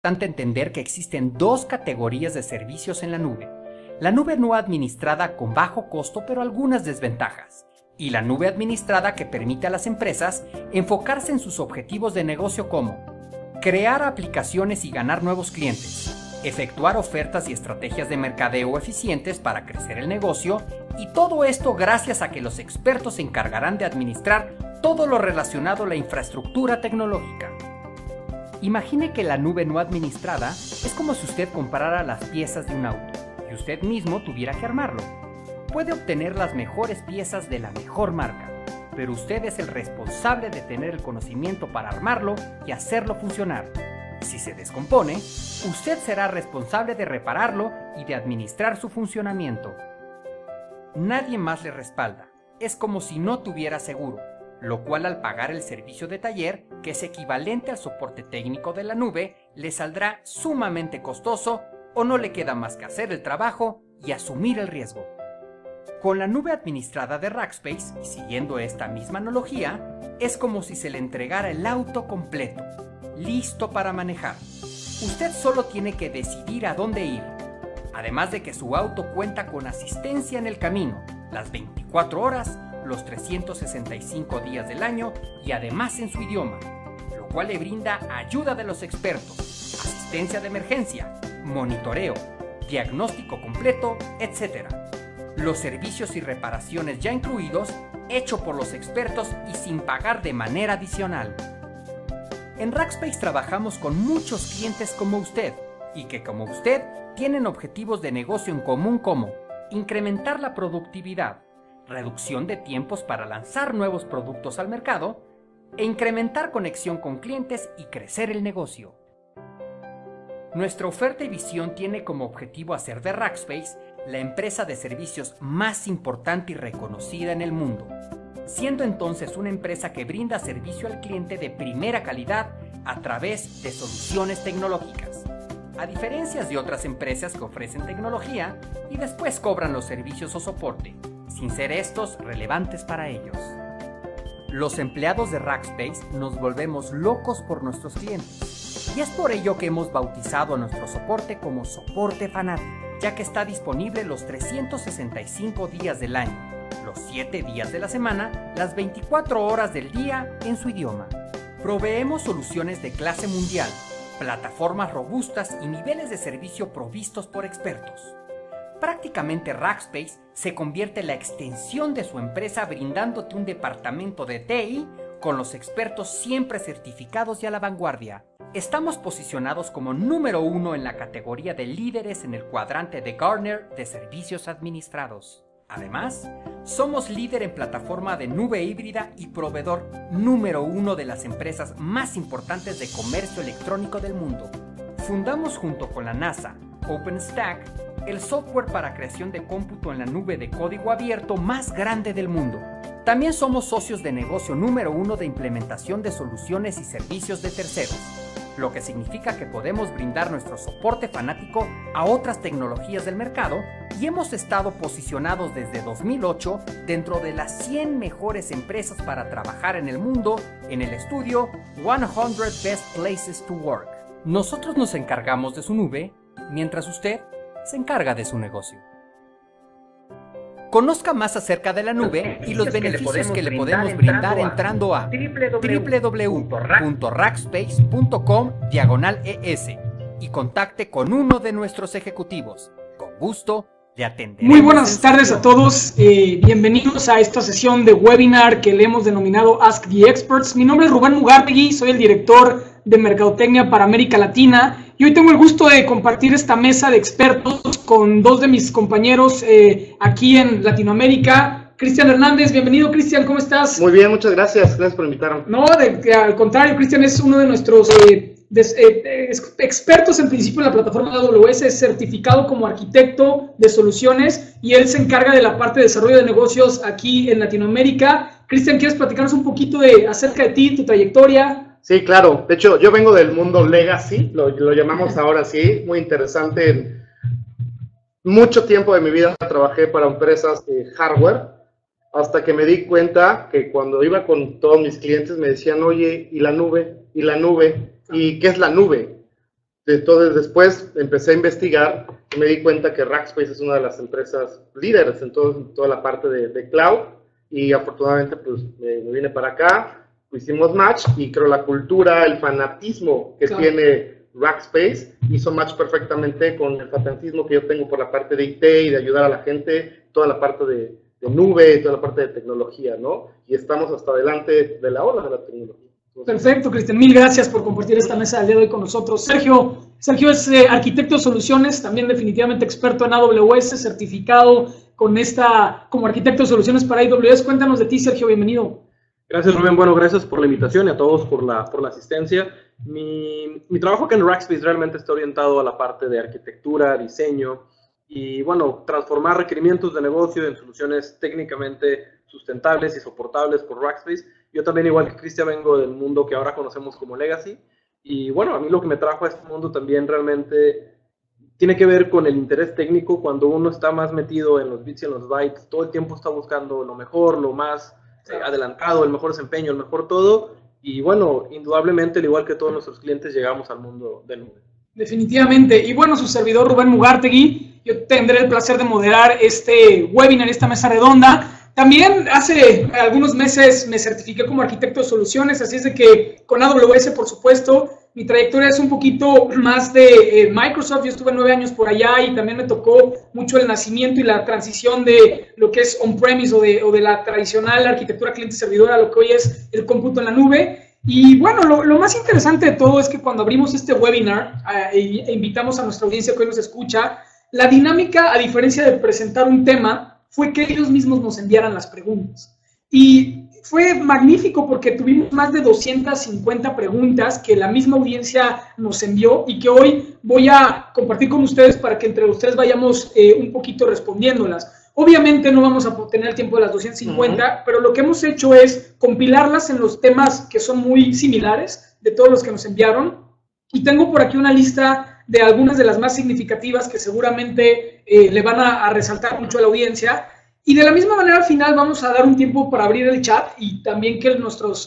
importante entender que existen dos categorías de servicios en la nube. La nube no administrada con bajo costo pero algunas desventajas, y la nube administrada que permite a las empresas enfocarse en sus objetivos de negocio como crear aplicaciones y ganar nuevos clientes, efectuar ofertas y estrategias de mercadeo eficientes para crecer el negocio, y todo esto gracias a que los expertos se encargarán de administrar todo lo relacionado a la infraestructura tecnológica. Imagine que la nube no administrada es como si usted comprara las piezas de un auto y usted mismo tuviera que armarlo. Puede obtener las mejores piezas de la mejor marca, pero usted es el responsable de tener el conocimiento para armarlo y hacerlo funcionar. Si se descompone, usted será responsable de repararlo y de administrar su funcionamiento. Nadie más le respalda. Es como si no tuviera seguro, lo cual al pagar el servicio de taller, que es equivalente al soporte técnico de la nube, le saldrá sumamente costoso o no le queda más que hacer el trabajo y asumir el riesgo. Con la nube administrada de Rackspace, y siguiendo esta misma analogía, es como si se le entregara el auto completo, listo para manejar. Usted solo tiene que decidir a dónde ir. Además de que su auto cuenta con asistencia en el camino, las 24 horas, los 365 días del año y además en su idioma, lo cual le brinda ayuda de los expertos, asistencia de emergencia, monitoreo, diagnóstico completo, etc. Los servicios y reparaciones ya incluidos, hecho por los expertos y sin pagar de manera adicional. En Rackspace trabajamos con muchos clientes como usted, y que como usted tienen objetivos de negocio en común como incrementar la productividad, reducción de tiempos para lanzar nuevos productos al mercado, e incrementar conexión con clientes y crecer el negocio. Nuestra oferta y visión tiene como objetivo hacer de Rackspace la empresa de servicios más importante y reconocida en el mundo, siendo entonces una empresa que brinda servicio al cliente de primera calidad a través de soluciones tecnológicas, a diferencia de otras empresas que ofrecen tecnología y después cobran los servicios o soporte, sin ser estos relevantes para ellos. Los empleados de Rackspace nos volvemos locos por nuestros clientes, y es por ello que hemos bautizado a nuestro soporte como Soporte Fanático, ya que está disponible los 365 días del año, los 7 días de la semana, las 24 horas del día en su idioma. Proveemos soluciones de clase mundial, plataformas robustas y niveles de servicio provistos por expertos. Prácticamente Rackspace se convierte en la extensión de su empresa brindándote un departamento de TI con los expertos siempre certificados y a la vanguardia. Estamos posicionados como número 1 en la categoría de líderes en el cuadrante de Gartner de servicios administrados. Además, somos líder en plataforma de nube híbrida y proveedor número 1 de las empresas más importantes de comercio electrónico del mundo. Fundamos junto con la NASA, OpenStack, el software para creación de cómputo en la nube de código abierto más grande del mundo. También somos socios de negocio número 1 de implementación de soluciones y servicios de terceros, lo que significa que podemos brindar nuestro soporte fanático a otras tecnologías del mercado y hemos estado posicionados desde 2008 dentro de las 100 mejores empresas para trabajar en el mundo en el estudio 100 Best Places to Work. Nosotros nos encargamos de su nube, mientras usted se encarga de su negocio. Conozca más acerca de la nube y los beneficios que le podemos brindar entrando a www.rackspace.com/ES y contacte con uno de nuestros ejecutivos. Con gusto le atenderemos. Muy buenas tardes a todos. Bienvenidos a esta sesión de webinar que le hemos denominado Ask the Experts. Mi nombre es Rubén Mugartegui, soy el director de Mercadotecnia para América Latina. Y hoy tengo el gusto de compartir esta mesa de expertos con dos de mis compañeros aquí en Latinoamérica. Cristian Hernández, bienvenido Cristian, ¿cómo estás? Muy bien, muchas gracias por invitarme. No, al contrario, Cristian es uno de nuestros expertos en principio en la plataforma de AWS, es certificado como arquitecto de soluciones y él se encarga de la parte de desarrollo de negocios aquí en Latinoamérica. Cristian, ¿quieres platicarnos un poquito acerca de ti, tu trayectoria? Sí, claro. De hecho, yo vengo del mundo legacy, lo llamamos ahora así, muy interesante. Mucho tiempo de mi vida trabajé para empresas de hardware, hasta que me di cuenta que cuando iba con todos mis clientes me decían, oye, ¿y la nube? ¿Y la nube? ¿Y qué es la nube? Entonces después empecé a investigar y me di cuenta que Rackspace es una de las empresas líderes en toda la parte de cloud, y afortunadamente pues me vine para acá, hicimos match, y creo la cultura, el fanatismo que tiene Rackspace hizo match perfectamente con el fanatismo que yo tengo por la parte de IT y de ayudar a la gente, toda la parte de nube, toda la parte de tecnología, ¿no? Y estamos hasta adelante de la ola de la tecnología. Perfecto, Cristian, mil gracias por compartir esta mesa del día de hoy con nosotros. Sergio es arquitecto de soluciones, también definitivamente experto en AWS, certificado como arquitecto de soluciones para AWS. Cuéntanos de ti, Sergio, bienvenido. Gracias, Rubén. Bueno, gracias por la invitación y a todos por la asistencia. Mi trabajo acá en Rackspace realmente está orientado a la parte de arquitectura, diseño y, bueno, transformar requerimientos de negocio en soluciones técnicamente sustentables y soportables por Rackspace. Yo también, igual que Cristian, vengo del mundo que ahora conocemos como Legacy. Y, bueno, a mí lo que me trajo a este mundo también realmente tiene que ver con el interés técnico. Cuando uno está más metido en los bits y en los bytes, todo el tiempo está buscando lo mejor, lo más adelantado, el mejor desempeño, el mejor todo. Y bueno, indudablemente, al igual que todos nuestros clientes, llegamos al mundo de nube. Definitivamente. Y bueno, su servidor Rubén Mugartegui, yo tendré el placer de moderar este webinar, esta mesa redonda. También hace algunos meses me certifiqué como arquitecto de soluciones, así es de que con AWS, por supuesto, mi trayectoria es un poquito más de Microsoft. Yo estuve 9 años por allá y también me tocó mucho el nacimiento y la transición de lo que es on-premise o de la tradicional arquitectura cliente-servidor a lo que hoy es el cómputo en la nube. Y bueno, lo más interesante de todo es que cuando abrimos este webinar e invitamos a nuestra audiencia que hoy nos escucha, la dinámica, a diferencia de presentar un tema, fue que ellos mismos nos enviaran las preguntas. Y fue magnífico porque tuvimos más de 250 preguntas que la misma audiencia nos envió y que hoy voy a compartir con ustedes para que entre ustedes vayamos un poquito respondiéndolas. Obviamente no vamos a tener el tiempo de las 250, pero lo que hemos hecho es compilarlas en los temas que son muy similares de todos los que nos enviaron. Y tengo por aquí una lista de algunas de las más significativas que seguramente le van a resaltar mucho a la audiencia. Y de la misma manera, al final vamos a dar un tiempo para abrir el chat y también que nuestros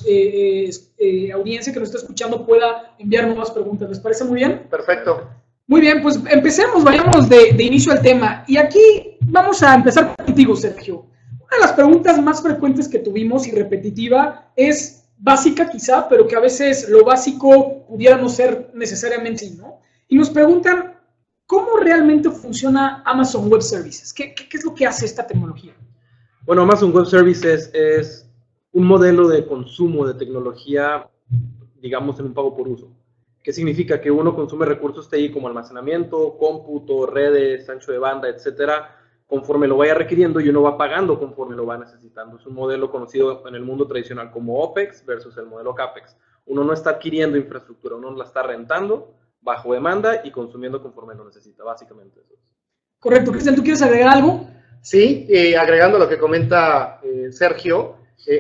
audiencia que nos está escuchando pueda enviar nuevas preguntas. ¿Les parece muy bien? Perfecto. Muy bien, pues empecemos, vayamos de inicio al tema. Y aquí vamos a empezar contigo, Sergio. Una de las preguntas más frecuentes que tuvimos y repetitiva es básica quizá, pero que a veces lo básico pudiera no ser necesariamente así, ¿no? Y nos preguntan, ¿cómo realmente funciona Amazon Web Services? ¿Qué es lo que hace esta tecnología? Bueno, Amazon Web Services es un modelo de consumo de tecnología, digamos, en un pago por uso. ¿Qué significa? Que uno consume recursos TI como almacenamiento, cómputo, redes, ancho de banda, etcétera, conforme lo vaya requiriendo y uno va pagando conforme lo va necesitando. Es un modelo conocido en el mundo tradicional como OPEX versus el modelo CAPEX. Uno no está adquiriendo infraestructura, uno la está rentando bajo demanda y consumiendo conforme lo necesita, básicamente eso es. Correcto. Cristian, ¿tú quieres agregar algo? Sí, agregando lo que comenta Sergio,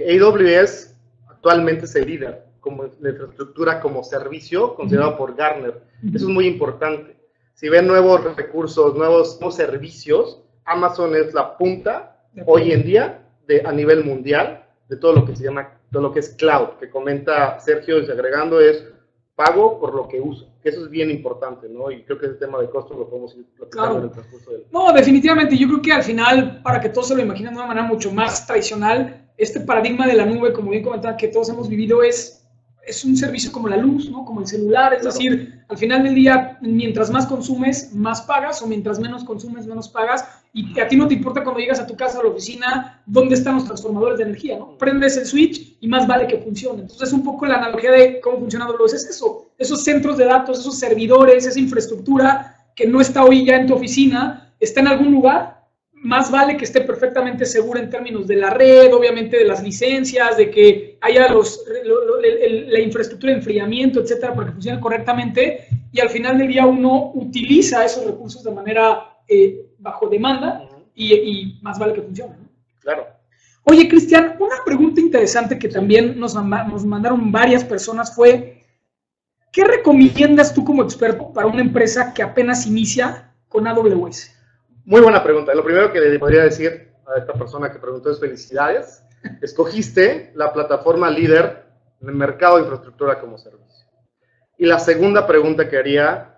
AWS actualmente es el líder como de infraestructura como servicio considerado por Gartner. Eso es muy importante. Si ven nuevos recursos, nuevos servicios, Amazon es la punta hoy en día a nivel mundial de todo lo que se llama, todo lo que es cloud, que comenta Sergio, y agregando es pago por lo que uso, que eso es bien importante, ¿no? Y creo que ese tema de costos lo podemos ir platicando en el transcurso del... No, definitivamente, yo creo que al final, para que todos se lo imaginen de una manera mucho más tradicional, este paradigma de la nube, como bien comentaba, que todos hemos vivido, es un servicio como la luz, ¿no? Como el celular, es decir, al final del día, mientras más consumes, más pagas, o mientras menos consumes, menos pagas, y a ti no te importa cuando llegas a tu casa o a la oficina, dónde están los transformadores de energía, ¿no? Prendes el switch y más vale que funcione. Entonces, un poco la analogía de cómo funciona AWS es eso, esos centros de datos, esos servidores, esa infraestructura que no está hoy ya en tu oficina, está en algún lugar, más vale que esté perfectamente segura en términos de la red, obviamente de las licencias, de que haya la infraestructura de enfriamiento, etcétera, para que funcione correctamente, y al final del día uno utiliza esos recursos de manera bajo demanda y más vale que funcione, ¿no? Claro. Oye, Cristian, una pregunta interesante que también nos mandaron varias personas fue, ¿qué recomiendas tú como experto para una empresa que apenas inicia con AWS? Muy buena pregunta. Lo primero que le podría decir a esta persona que preguntó es felicidades. Escogiste la plataforma líder en el mercado de infraestructura como servicio. Y la segunda pregunta que haría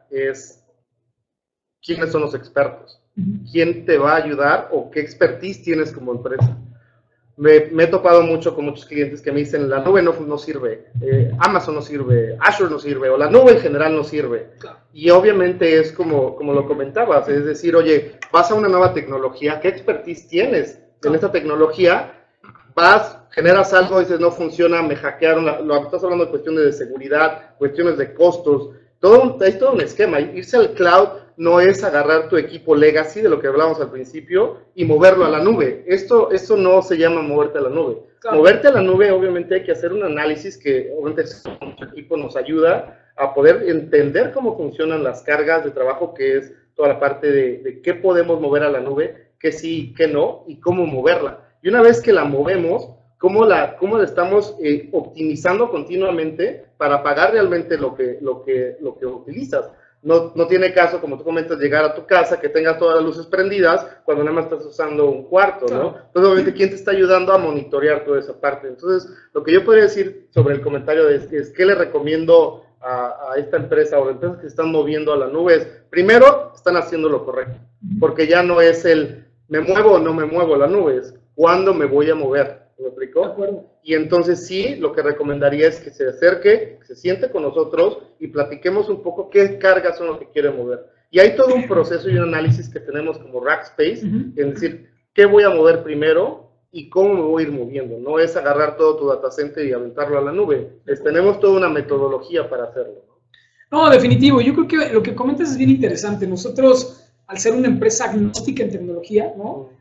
es quiénes son los expertos, quién te va a ayudar o qué expertise tienes como empresa. Me he topado mucho con muchos clientes que me dicen, la nube no sirve, Amazon no sirve, Azure no sirve, o la nube en general no sirve. Y obviamente es como lo comentabas, es decir, oye, vas a una nueva tecnología, ¿qué expertise tienes en esta tecnología? Vas, generas algo, dices, no funciona, me hackearon, estás hablando de cuestiones de seguridad, cuestiones de costos, hay todo un esquema. Irse al cloud no es agarrar tu equipo legacy, de lo que hablábamos al principio, y moverlo a la nube. Esto no se llama moverte a la nube. Claro. Moverte a la nube, obviamente, hay que hacer un análisis que, obviamente, nuestro equipo nos ayuda a poder entender cómo funcionan las cargas de trabajo, que es toda la parte de qué podemos mover a la nube, qué sí, qué no, y cómo moverla. Y una vez que la movemos, cómo la estamos optimizando continuamente para pagar realmente lo que utilizas. No tiene caso, como tú comentas, llegar a tu casa, que tengas todas las luces prendidas, cuando nada más estás usando un cuarto, ¿no? Entonces, obviamente, ¿quién te está ayudando a monitorear toda esa parte? Entonces, lo que yo podría decir sobre el comentario es ¿qué le recomiendo a esta empresa o a las empresas que se están moviendo a la nube? Es, primero, están haciendo lo correcto, porque ya no es ¿me muevo o no me muevo a la nube? Es ¿cuándo me voy a mover? ¿Me explicó? De acuerdo. Y entonces sí, lo que recomendaría es que se acerque, que se siente con nosotros y platiquemos un poco qué cargas son lo que quiere mover. Y hay todo un proceso y un análisis que tenemos como Rackspace, es decir, qué voy a mover primero y cómo me voy a ir moviendo. No es agarrar todo tu data center y aventarlo a la nube. Tenemos toda una metodología para hacerlo. No, definitivo. Yo creo que lo que comentas es bien interesante. Nosotros, al ser una empresa agnóstica en tecnología,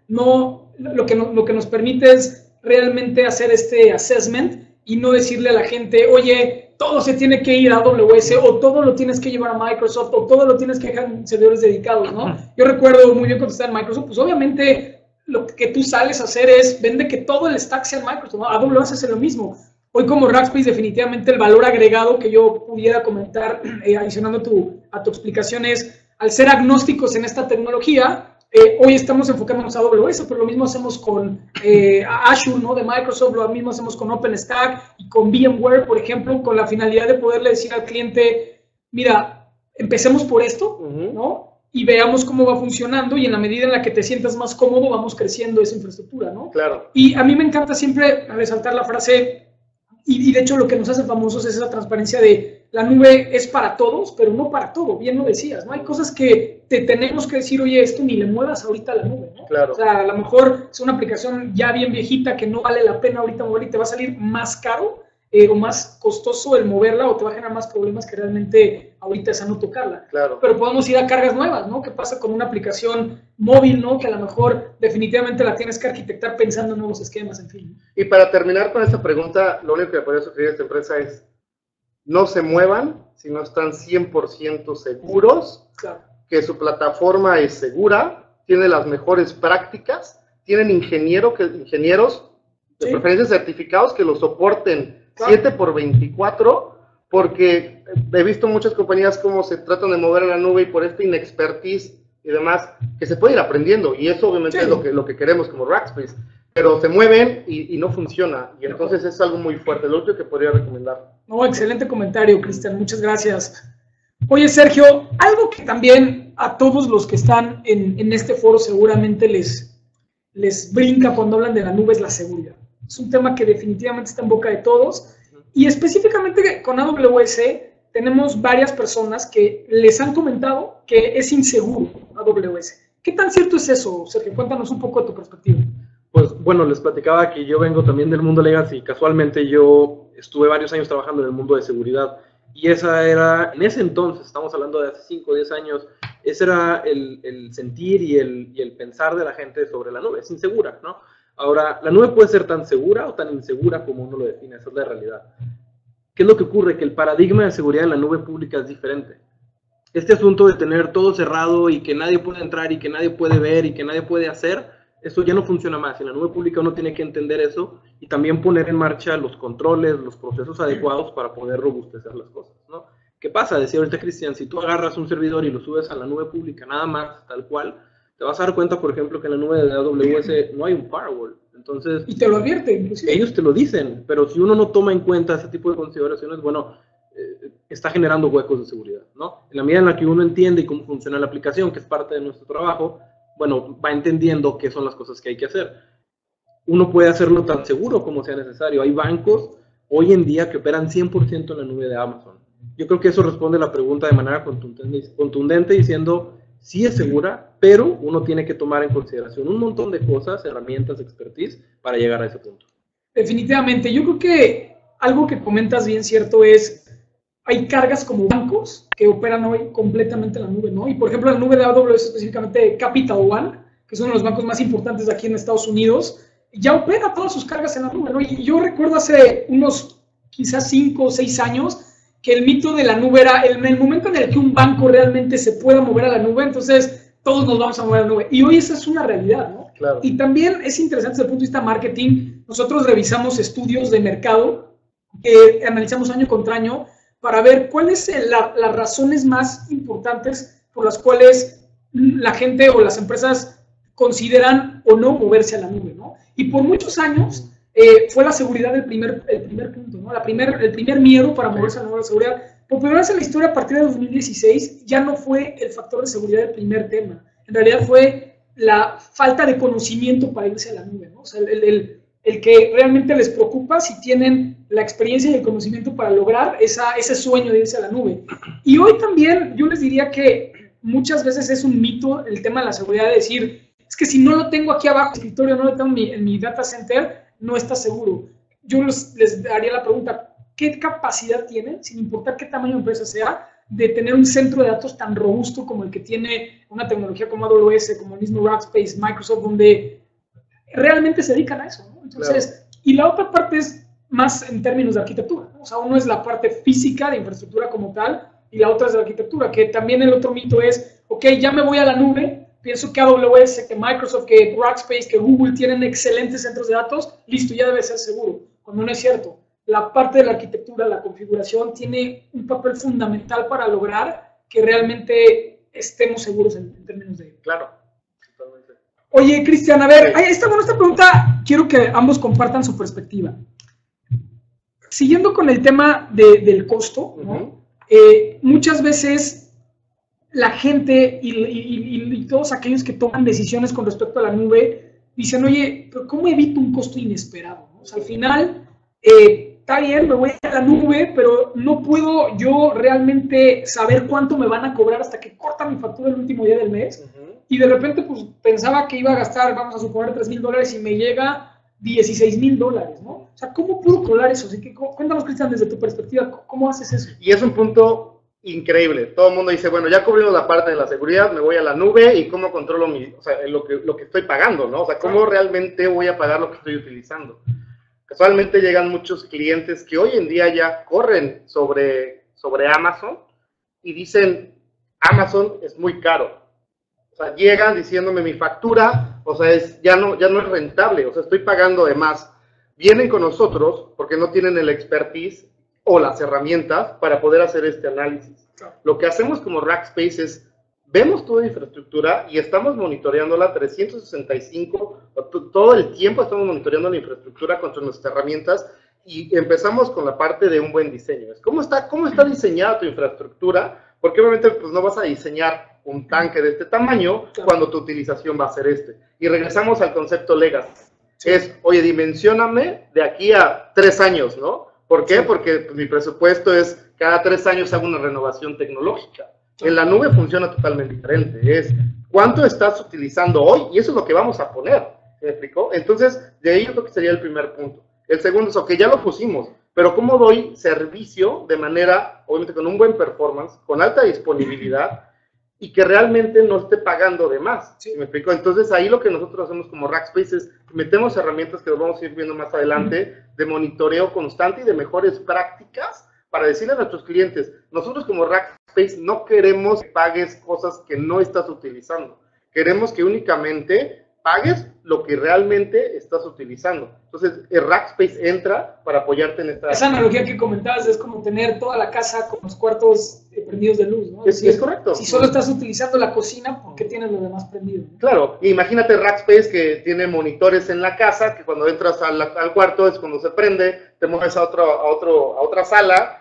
lo que nos permite es realmente hacer este assessment y no decirle a la gente, oye, todo se tiene que ir a AWS o todo lo tienes que llevar a Microsoft o todo lo tienes que dejar en servidores dedicados, ¿no? Yo recuerdo muy bien cuando estaba en Microsoft, pues obviamente lo que tú sales a hacer es vende que todo el stack sea en Microsoft, ¿no? AWS hace lo mismo. Hoy como Rackspace definitivamente el valor agregado que yo pudiera comentar adicionando a tu explicación es, al ser agnósticos en esta tecnología, hoy estamos enfocándonos a AWS, pero lo mismo hacemos con Azure, ¿no? De Microsoft, lo mismo hacemos con OpenStack y con VMware, por ejemplo, con la finalidad de poderle decir al cliente, mira, empecemos por esto, ¿no? Y veamos cómo va funcionando y en la medida en la que te sientas más cómodo, vamos creciendo esa infraestructura, ¿no? Claro. Y a mí me encanta siempre resaltar la frase, y de hecho lo que nos hace famosos es esa transparencia de la nube es para todos, pero no para todo, bien lo decías, ¿no? Hay cosas que te tenemos que decir, oye, esto ni le muevas ahorita a la nube, ¿no? Claro. O sea, a lo mejor es una aplicación ya bien viejita que no vale la pena ahorita mover y te va a salir más caro o más costoso el moverla o te va a generar más problemas que realmente ahorita es a no tocarla. Claro. Pero podemos ir a cargas nuevas, ¿no? ¿Qué pasa con una aplicación móvil, ¿no? Que a lo mejor definitivamente la tienes que arquitectar pensando en nuevos esquemas, en fin. Y para terminar con esta pregunta, lo único que podría sugerir a esta empresa es no se muevan si no están 100% seguros, claro, que su plataforma es segura, tiene las mejores prácticas, tienen ingenieros de preferencia certificados que lo soporten, claro, 7x24, porque he visto muchas compañías cómo se tratan de mover a la nube y por esta inexpertise y demás, que se puede ir aprendiendo, y eso obviamente es lo que queremos como Rackspace, pero se mueven y no funciona, y entonces es algo muy fuerte, lo único que podría recomendar. No, excelente comentario, Cristian, muchas gracias. Oye, Sergio, algo que también a todos los que están en este foro seguramente les brinca cuando hablan de la nube es la seguridad. Es un tema que definitivamente está en boca de todos, y específicamente con AWS tenemos varias personas que les han comentado que es inseguro AWS. ¿Qué tan cierto es eso, Sergio? Cuéntanos un poco de tu perspectiva. Pues bueno, les platicaba que yo vengo también del mundo legacy y casualmente yo estuve varios años trabajando en el mundo de seguridad y esa era, en ese entonces, estamos hablando de hace 5 o 10 años, ese era el sentir y el pensar de la gente sobre la nube, es insegura, ¿no? Ahora, la nube puede ser tan segura o tan insegura como uno lo define, esa es la realidad. ¿Qué es lo que ocurre? Que el paradigma de seguridad en la nube pública es diferente. Este asunto de tener todo cerrado y que nadie puede entrar y que nadie puede ver y que nadie puede hacer, eso ya no funciona más. En la nube pública uno tiene que entender eso y también poner en marcha los controles, los procesos adecuados para poder robustecer las cosas, ¿no? ¿Qué pasa? Decía ahorita Cristian, si tú agarras un servidor y lo subes a la nube pública nada más, tal cual, te vas a dar cuenta, por ejemplo, que en la nube de AWS no hay un firewall. Entonces, y te lo advierte, inclusive. Ellos te lo dicen, pero si uno no toma en cuenta ese tipo de consideraciones, bueno, está generando huecos de seguridad, ¿no? En la medida en la que uno entiende cómo funciona la aplicación, que es parte de nuestro trabajo, bueno, va entendiendo qué son las cosas que hay que hacer. Uno puede hacerlo tan seguro como sea necesario. Hay bancos hoy en día que operan 100% en la nube de Amazon. Yo creo que eso responde a la pregunta de manera contundente diciendo, sí es segura, pero uno tiene que tomar en consideración un montón de cosas, herramientas, expertise, para llegar a ese punto. Definitivamente. Yo creo que algo que comentas bien cierto es, hay cargas como bancos que operan hoy completamente en la nube, ¿no? Y por ejemplo, la nube de AWS, específicamente Capital One, que es uno de los bancos más importantes de aquí en Estados Unidos, ya opera todas sus cargas en la nube, ¿no? Y yo recuerdo hace unos quizás 5 o 6 años que el mito de la nube era el momento en el que un banco realmente se pueda mover a la nube, entonces todos nos vamos a mover a la nube. Y hoy esa es una realidad, ¿no? Claro. Y también es interesante desde el punto de vista marketing. Nosotros revisamos estudios de mercado que analizamos año contra año para ver cuáles son las razones más importantes por las cuales la gente o las empresas consideran o no moverse a la nube, ¿no? Y por muchos años fue la seguridad el primer punto, ¿no? El primer miedo para moverse a la nube, la seguridad. Por primera vez en la historia, a partir de 2016, ya no fue el factor de seguridad el primer tema. En realidad fue la falta de conocimiento para irse a la nube, ¿no? O sea, el que realmente les preocupa si tienen la experiencia y el conocimiento para lograr ese sueño de irse a la nube. Y hoy también yo les diría que muchas veces es un mito el tema de la seguridad, de decir, es que si no lo tengo aquí abajo en el escritorio, no lo tengo en mi data center, no está seguro. Yo les haría la pregunta, ¿qué capacidad tienen, sin importar qué tamaño de empresa sea, de tener un centro de datos tan robusto como el que tiene una tecnología como AWS, como el mismo Rackspace, Microsoft, donde realmente se dedican a eso, ¿no? Entonces, claro. Y la otra parte es más en términos de arquitectura, ¿no? O sea, uno es la parte física de infraestructura como tal, y la otra es de la arquitectura, que también el otro mito es, ok, ya me voy a la nube, pienso que AWS, que Microsoft, que Rackspace, que Google tienen excelentes centros de datos, listo, ya debe ser seguro, cuando no es cierto. La parte de la arquitectura, la configuración, tiene un papel fundamental para lograr que realmente estemos seguros en términos de... Claro, totalmente. Oye, Cristian, a ver, esta pregunta quiero que ambos compartan su perspectiva. Siguiendo con el tema del costo, ¿no? Muchas veces la gente y todos aquellos que toman decisiones con respecto a la nube dicen, oye, pero ¿cómo evito un costo inesperado? ¿No? O sea, al final... está bien, me voy a la nube, pero no puedo yo realmente saber cuánto me van a cobrar hasta que corta mi factura el último día del mes. Y de repente, pues, pensaba que iba a gastar, vamos a suponer, $3,000 y me llega $16,000, ¿no? O sea, ¿cómo puedo colar eso? Así que cuéntanos, Cristian, desde tu perspectiva, ¿cómo haces eso? Y es un punto increíble. Todo el mundo dice, bueno, ya cubrimos la parte de la seguridad, me voy a la nube y cómo controlo o sea, lo que estoy pagando, ¿no? O sea, ¿cómo realmente voy a pagar lo que estoy utilizando? Casualmente llegan muchos clientes que hoy en día ya corren sobre Amazon y dicen, Amazon es muy caro. O sea, llegan diciéndome mi factura, o sea, ya no es rentable, o sea, estoy pagando de más. Vienen con nosotros porque no tienen el expertise o las herramientas para poder hacer este análisis. Lo que hacemos como Rackspace es, vemos toda la infraestructura y estamos monitoreándola 365, todo el tiempo estamos monitoreando la infraestructura con nuestras herramientas y empezamos con la parte de un buen diseño. ¿Cómo está diseñada tu infraestructura? Porque obviamente pues, no vas a diseñar un tanque de este tamaño cuando tu utilización va a ser este. Y regresamos al concepto legacy. Es, oye, dimensióname de aquí a 3 años, ¿no? ¿Por qué? Porque pues, mi presupuesto es cada 3 años hago una renovación tecnológica. En la nube funciona totalmente diferente. Es cuánto estás utilizando hoy y eso es lo que vamos a poner. ¿Me explicó? Entonces, de ahí yo creo que sería el primer punto. El segundo es, ok, ya lo pusimos, pero ¿cómo doy servicio de manera, obviamente con un buen performance, con alta disponibilidad y que realmente no esté pagando de más? ¿Sí? ¿Me explicó? Entonces, ahí lo que nosotros hacemos como Rackspace es metemos herramientas que vamos a ir viendo más adelante de monitoreo constante y de mejores prácticas para decirle a nuestros clientes, nosotros como Rackspace no queremos que pagues cosas que no estás utilizando. Queremos que únicamente pagues lo que realmente estás utilizando. Entonces, el Rackspace entra para apoyarte en esta... Esa analogía que comentabas es como tener toda la casa con los cuartos prendidos de luz, ¿no? Es correcto. Si solo estás utilizando la cocina, ¿por qué tienes lo demás prendido? ¿No? Claro, imagínate Rackspace que tiene monitores en la casa, que cuando entras al cuarto es cuando se prende, te mueves a otra sala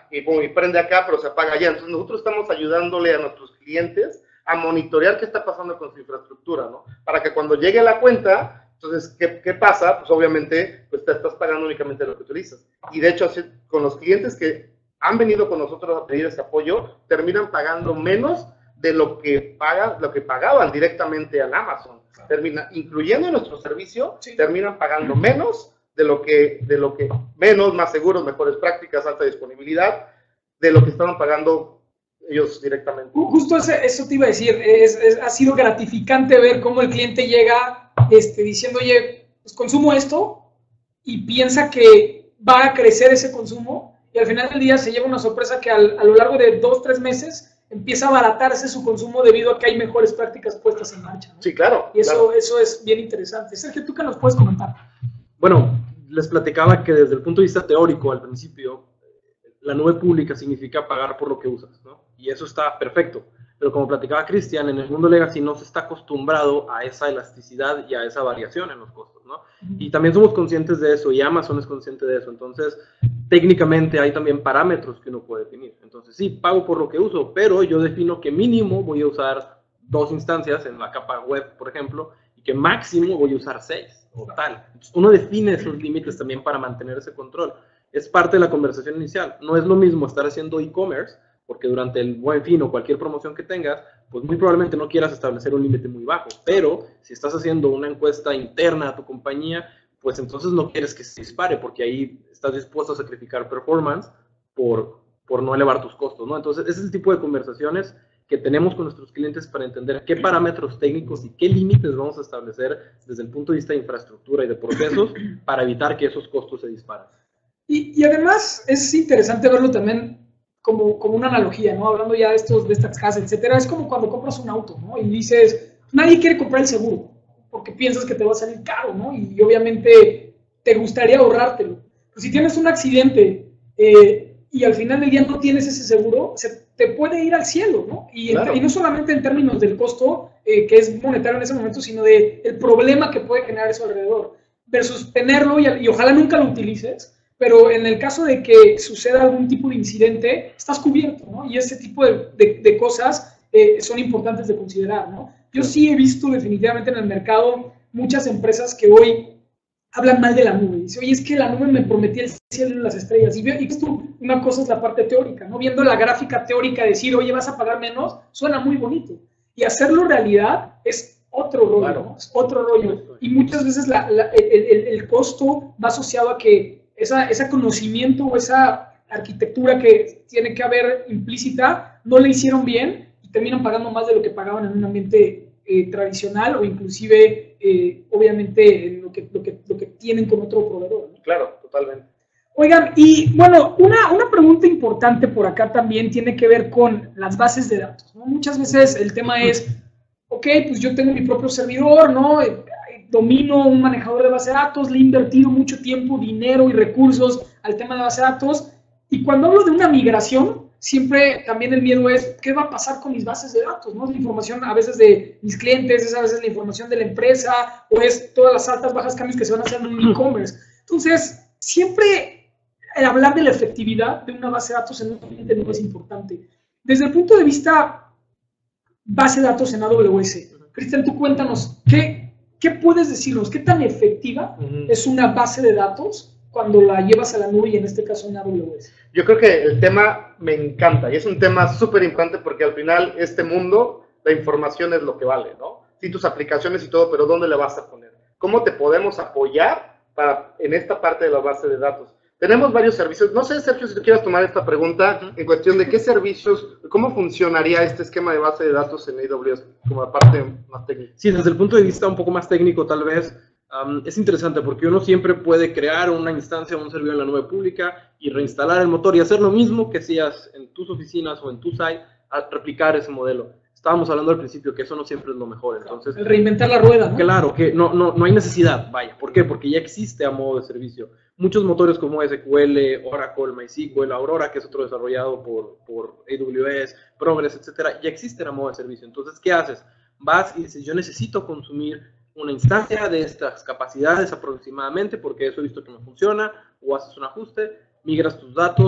y, pum, y prende acá, pero se apaga allá. Entonces nosotros estamos ayudándole a nuestros clientes a monitorear qué está pasando con su infraestructura, ¿no? Para que cuando llegue la cuenta, entonces, ¿qué pasa? Pues obviamente, pues te estás pagando únicamente lo que utilizas. Y de hecho, así, con los clientes que han venido con nosotros a pedir ese apoyo, terminan pagando menos de lo que pagaban directamente en Amazon. Incluyendo nuestro servicio, sí, terminan pagando menos de lo que menos, más seguros, mejores prácticas, alta disponibilidad, de lo que estaban pagando ellos directamente. Justo eso te iba a decir, ha sido gratificante ver cómo el cliente llega diciendo, oye, pues consumo esto, y piensa que va a crecer ese consumo, y al final del día se lleva una sorpresa que a lo largo de 2-3 meses empieza a abaratarse su consumo debido a que hay mejores prácticas puestas en marcha, ¿no? Sí, claro. Y claro. Eso es bien interesante. Sergio, ¿tú qué nos puedes comentar? Bueno, les platicaba que desde el punto de vista teórico, al principio, la nube pública significa pagar por lo que usas, ¿no? Y eso está perfecto. Pero como platicaba Cristian, en el mundo legacy no se está acostumbrado a esa elasticidad y a esa variación en los costos, ¿no? Y también somos conscientes de eso, y Amazon es consciente de eso. Entonces, técnicamente hay también parámetros que uno puede definir. Entonces, sí, pago por lo que uso, pero yo defino que mínimo voy a usar 2 instancias en la capa web, por ejemplo, y que máximo voy a usar 6 o tal. Entonces, uno define esos límites también para mantener ese control. Es parte de la conversación inicial. No es lo mismo estar haciendo e-commerce, porque durante el Buen Fin o cualquier promoción que tengas, pues muy probablemente no quieras establecer un límite muy bajo. Pero si estás haciendo una encuesta interna a tu compañía, pues entonces no quieres que se dispare, porque ahí estás dispuesto a sacrificar performance por no elevar tus costos, ¿no? Entonces, ese es el tipo de conversaciones que tenemos con nuestros clientes para entender qué parámetros técnicos y qué límites vamos a establecer desde el punto de vista de infraestructura y de procesos para evitar que esos costos se disparen. Y además es interesante verlo también como una analogía, ¿no? Hablando ya de estas casas, etcétera. Es como cuando compras un auto, ¿no? Y dices, nadie quiere comprar el seguro porque piensas que te va a salir caro, ¿no? Y obviamente te gustaría ahorrártelo. Pero si tienes un accidente y al final del día no tienes ese seguro, se te puede ir al cielo, ¿no? Y no solamente en términos del costo, que es monetario en ese momento, sino del problema que puede generar eso alrededor. Versus tenerlo y ojalá nunca lo utilices, pero en el caso de que suceda algún tipo de incidente, estás cubierto, ¿no? Y ese tipo de cosas son importantes de considerar, ¿no? Yo sí he visto definitivamente en el mercado muchas empresas que hoy hablan mal de la nube. Dice, oye, es que la nube me prometía el cielo y las estrellas. Y esto, una cosa es la parte teórica, ¿no? Viendo la gráfica teórica, decir, oye, vas a pagar menos, suena muy bonito. Y hacerlo realidad es otro rollo, claro, ¿no? Es otro rollo. Y muchas veces el costo va asociado a que ese conocimiento o esa arquitectura que tiene que haber implícita, no le hicieron bien y terminan pagando más de lo que pagaban en un ambiente tradicional o inclusive, obviamente, en lo que tienen con otro proveedor, ¿no? Claro, totalmente. Oigan, y bueno, una pregunta importante por acá también tiene que ver con las bases de datos, ¿no? Muchas veces el tema es, ok, pues yo tengo mi propio servidor, ¿no? Domino un manejador de base de datos, le he invertido mucho tiempo, dinero y recursos al tema de base de datos, y cuando hablo de una migración, siempre también el miedo es, ¿qué va a pasar con mis bases de datos? ¿No? Es la información a veces de mis clientes, es a veces la información de la empresa, o es todas las altas, bajas cambios que se van a hacer en un e-commerce. Entonces, siempre el hablar de la efectividad de una base de datos en un ambiente no es importante. Desde el punto de vista base de datos en AWS, Cristian, tú cuéntanos, ¿qué puedes decirnos? ¿Qué tan efectiva es una base de datos cuando la llevas a la nube y en este caso en AWS? Yo creo que el tema me encanta y es un tema súper importante porque al final este mundo, la información es lo que vale, ¿no? Sí, tus aplicaciones y todo, pero ¿dónde le vas a poner? ¿Cómo te podemos apoyar en esta parte de la base de datos? Tenemos varios servicios. No sé, Sergio, si tú quieras tomar esta pregunta en cuestión de qué servicios, cómo funcionaría este esquema de base de datos en AWS, como la parte más técnica. Sí, desde el punto de vista un poco más técnico, tal vez, es interesante porque uno siempre puede crear una instancia o un servidor en la nube pública y reinstalar el motor y hacer lo mismo que hacías en tus oficinas o en tu site, a replicar ese modelo. Estábamos hablando al principio que eso no siempre es lo mejor, entonces... El reinventar la rueda, ¿no? Claro, que no hay necesidad, vaya. ¿Por qué? Porque ya existe a modo de servicio. Muchos motores como SQL, Oracle, MySQL, Aurora, que es otro desarrollado por AWS, Progress, etcétera, ya existen a modo de servicio. Entonces, ¿qué haces? Vas y dices, yo necesito consumir una instancia de estas capacidades aproximadamente, porque eso he visto que no funciona, o haces un ajuste, migras tus datos,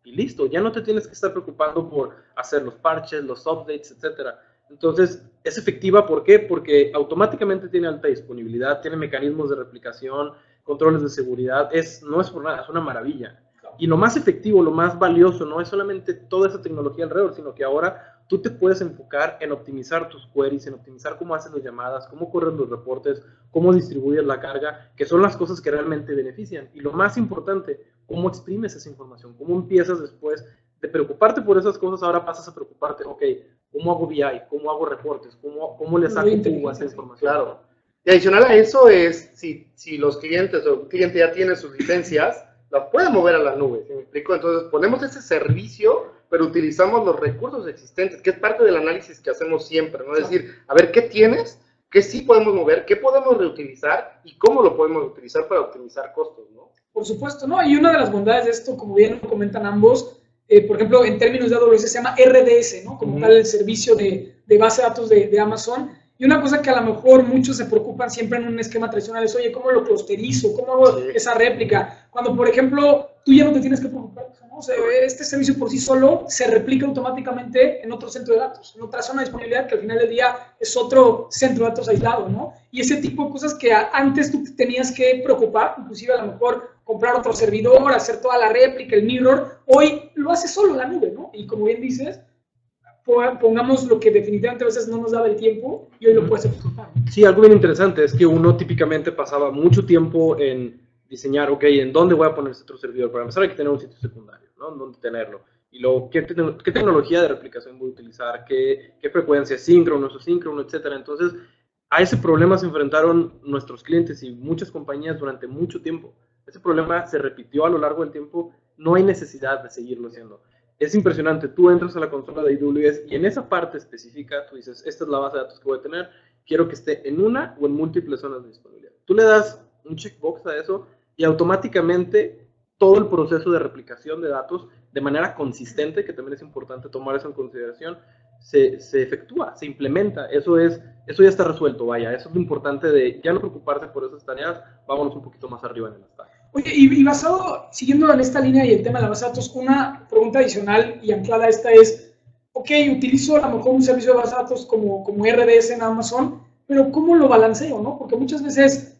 y listo, ya no te tienes que estar preocupando por hacer los parches, los updates, etcétera. Entonces, es efectiva, ¿por qué? Porque automáticamente tiene alta disponibilidad, tiene mecanismos de replicación, controles de seguridad, no es por nada, es una maravilla. Y lo más efectivo, lo más valioso, no es solamente toda esa tecnología alrededor, sino que ahora tú te puedes enfocar en optimizar tus queries, en optimizar cómo haces las llamadas, cómo corren los reportes, cómo distribuyes la carga, que son las cosas que realmente benefician. Y lo más importante, cómo exprimes esa información, cómo empiezas después de preocuparte por esas cosas, ahora pasas a preocuparte, ok, ¿cómo hago BI? ¿Cómo hago reportes? ¿Cómo le saco jugo a esa información? Claro. Y adicional a eso es, si los clientes o un cliente ya tiene sus licencias, las puede mover a la nube, ¿sí me explico? Entonces ponemos ese servicio, pero utilizamos los recursos existentes, que es parte del análisis que hacemos siempre, ¿no? Es decir, a ver, ¿qué tienes? ¿Qué sí podemos mover? ¿Qué podemos reutilizar? ¿Y cómo lo podemos utilizar para optimizar costos, ¿no? Por supuesto, ¿no? Y una de las bondades de esto, como bien comentan ambos, por ejemplo, en términos de AWS se llama RDS, ¿no? Como tal el servicio de base de datos de Amazon. Y una cosa que a lo mejor muchos se preocupan siempre en un esquema tradicional es, oye, ¿cómo lo clusterizo? ¿Cómo hago esa réplica? Cuando, por ejemplo, tú ya no te tienes que preocupar, ¿no? O sea, este servicio por sí solo se replica automáticamente en otro centro de datos, en otra zona de disponibilidad que al final del día es otro centro de datos aislado, ¿no? Y ese tipo de cosas que antes tú tenías que preocupar, inclusive a lo mejor comprar otro servidor, hacer toda la réplica, el mirror, hoy lo hace solo la nube, ¿no? Y como bien dices, pongamos lo que definitivamente a veces no nos daba el tiempo y hoy lo puedes ejecutar. Sí, algo bien interesante es que uno típicamente pasaba mucho tiempo en diseñar, ok, ¿en dónde voy a poner este otro servidor? Para empezar hay que tener un sitio secundario, ¿no? ¿En dónde tenerlo? Y luego, ¿qué tecnología de replicación voy a utilizar? ¿Qué frecuencia? ¿Síncrono, asíncrono, etcétera? Entonces, a ese problema se enfrentaron nuestros clientes y muchas compañías durante mucho tiempo. Ese problema se repitió a lo largo del tiempo, no hay necesidad de seguirlo haciendo. Es impresionante, tú entras a la consola de AWS y en esa parte específica tú dices, esta es la base de datos que voy a tener, quiero que esté en una o en múltiples zonas de disponibilidad. Tú le das un checkbox a eso y automáticamente todo el proceso de replicación de datos de manera consistente, que también es importante tomar eso en consideración, se efectúa, se implementa. Eso ya está resuelto, vaya. Eso es lo importante de ya no preocuparse por esas tareas, vámonos un poquito más arriba en el stack. Oye, y basado, siguiendo en esta línea y el tema de la base de datos, una pregunta adicional y anclada a esta es, ok, utilizo a lo mejor un servicio de base de datos como RDS en Amazon, pero ¿cómo lo balanceo, no? Porque muchas veces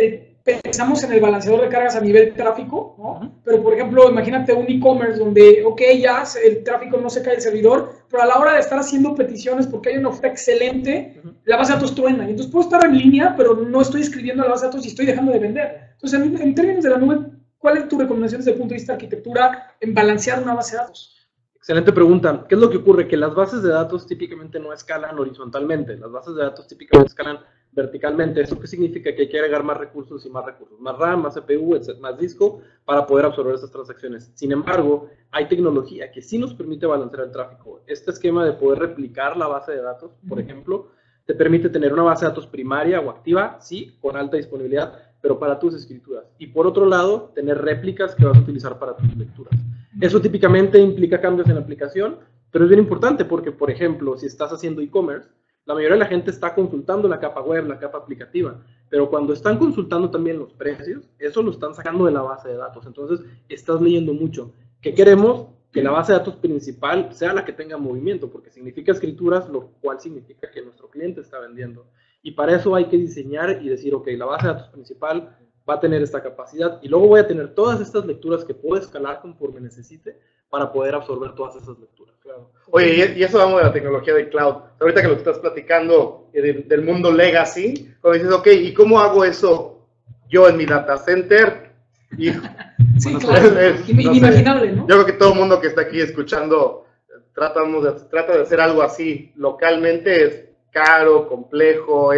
pensamos en el balanceador de cargas a nivel tráfico, ¿no? Pero, por ejemplo, imagínate un e-commerce donde, ok, ya el tráfico no se cae del servidor, pero a la hora de estar haciendo peticiones porque hay una oferta excelente, la base de datos truena. Y entonces puedo estar en línea, pero no estoy escribiendo a la base de datos y estoy dejando de vender. Entonces, en términos de la nube, ¿cuál es tu recomendación desde el punto de vista de arquitectura en balancear una base de datos? Excelente pregunta. ¿Qué es lo que ocurre? Que las bases de datos típicamente no escalan horizontalmente. Las bases de datos típicamente escalan verticalmente. ¿Eso qué significa? Que hay que agregar más recursos y más recursos. Más RAM, más CPU, etc., más disco para poder absorber esas transacciones. Sin embargo, hay tecnología que sí nos permite balancear el tráfico. Este esquema de poder replicar la base de datos, por ejemplo, te permite tener una base de datos primaria o activa, sí, con alta disponibilidad, pero para tus escrituras. Y por otro lado, tener réplicas que vas a utilizar para tus lecturas. Eso típicamente implica cambios en la aplicación, pero es bien importante porque, por ejemplo, si estás haciendo e-commerce, la mayoría de la gente está consultando la capa web, la capa aplicativa, pero cuando están consultando también los precios, eso lo están sacando de la base de datos. Entonces, estás leyendo mucho. ¿Qué queremos? Que la base de datos principal sea la que tenga movimiento, porque significa escrituras, lo cual significa que nuestro cliente está vendiendo. Y para eso hay que diseñar y decir, ok, la base de datos principal va a tener esta capacidad y luego voy a tener todas estas lecturas que puedo escalar conforme necesite para poder absorber todas esas lecturas. Claro. Oye, y eso vamos de la tecnología de cloud. Ahorita que lo que estás platicando del mundo legacy, cuando dices, ok, ¿y cómo hago eso yo en mi data center? Y, sí, claro, inimaginable, ¿no? Yo creo que todo el mundo que está aquí escuchando trata de hacer algo así localmente, es caro, complejo,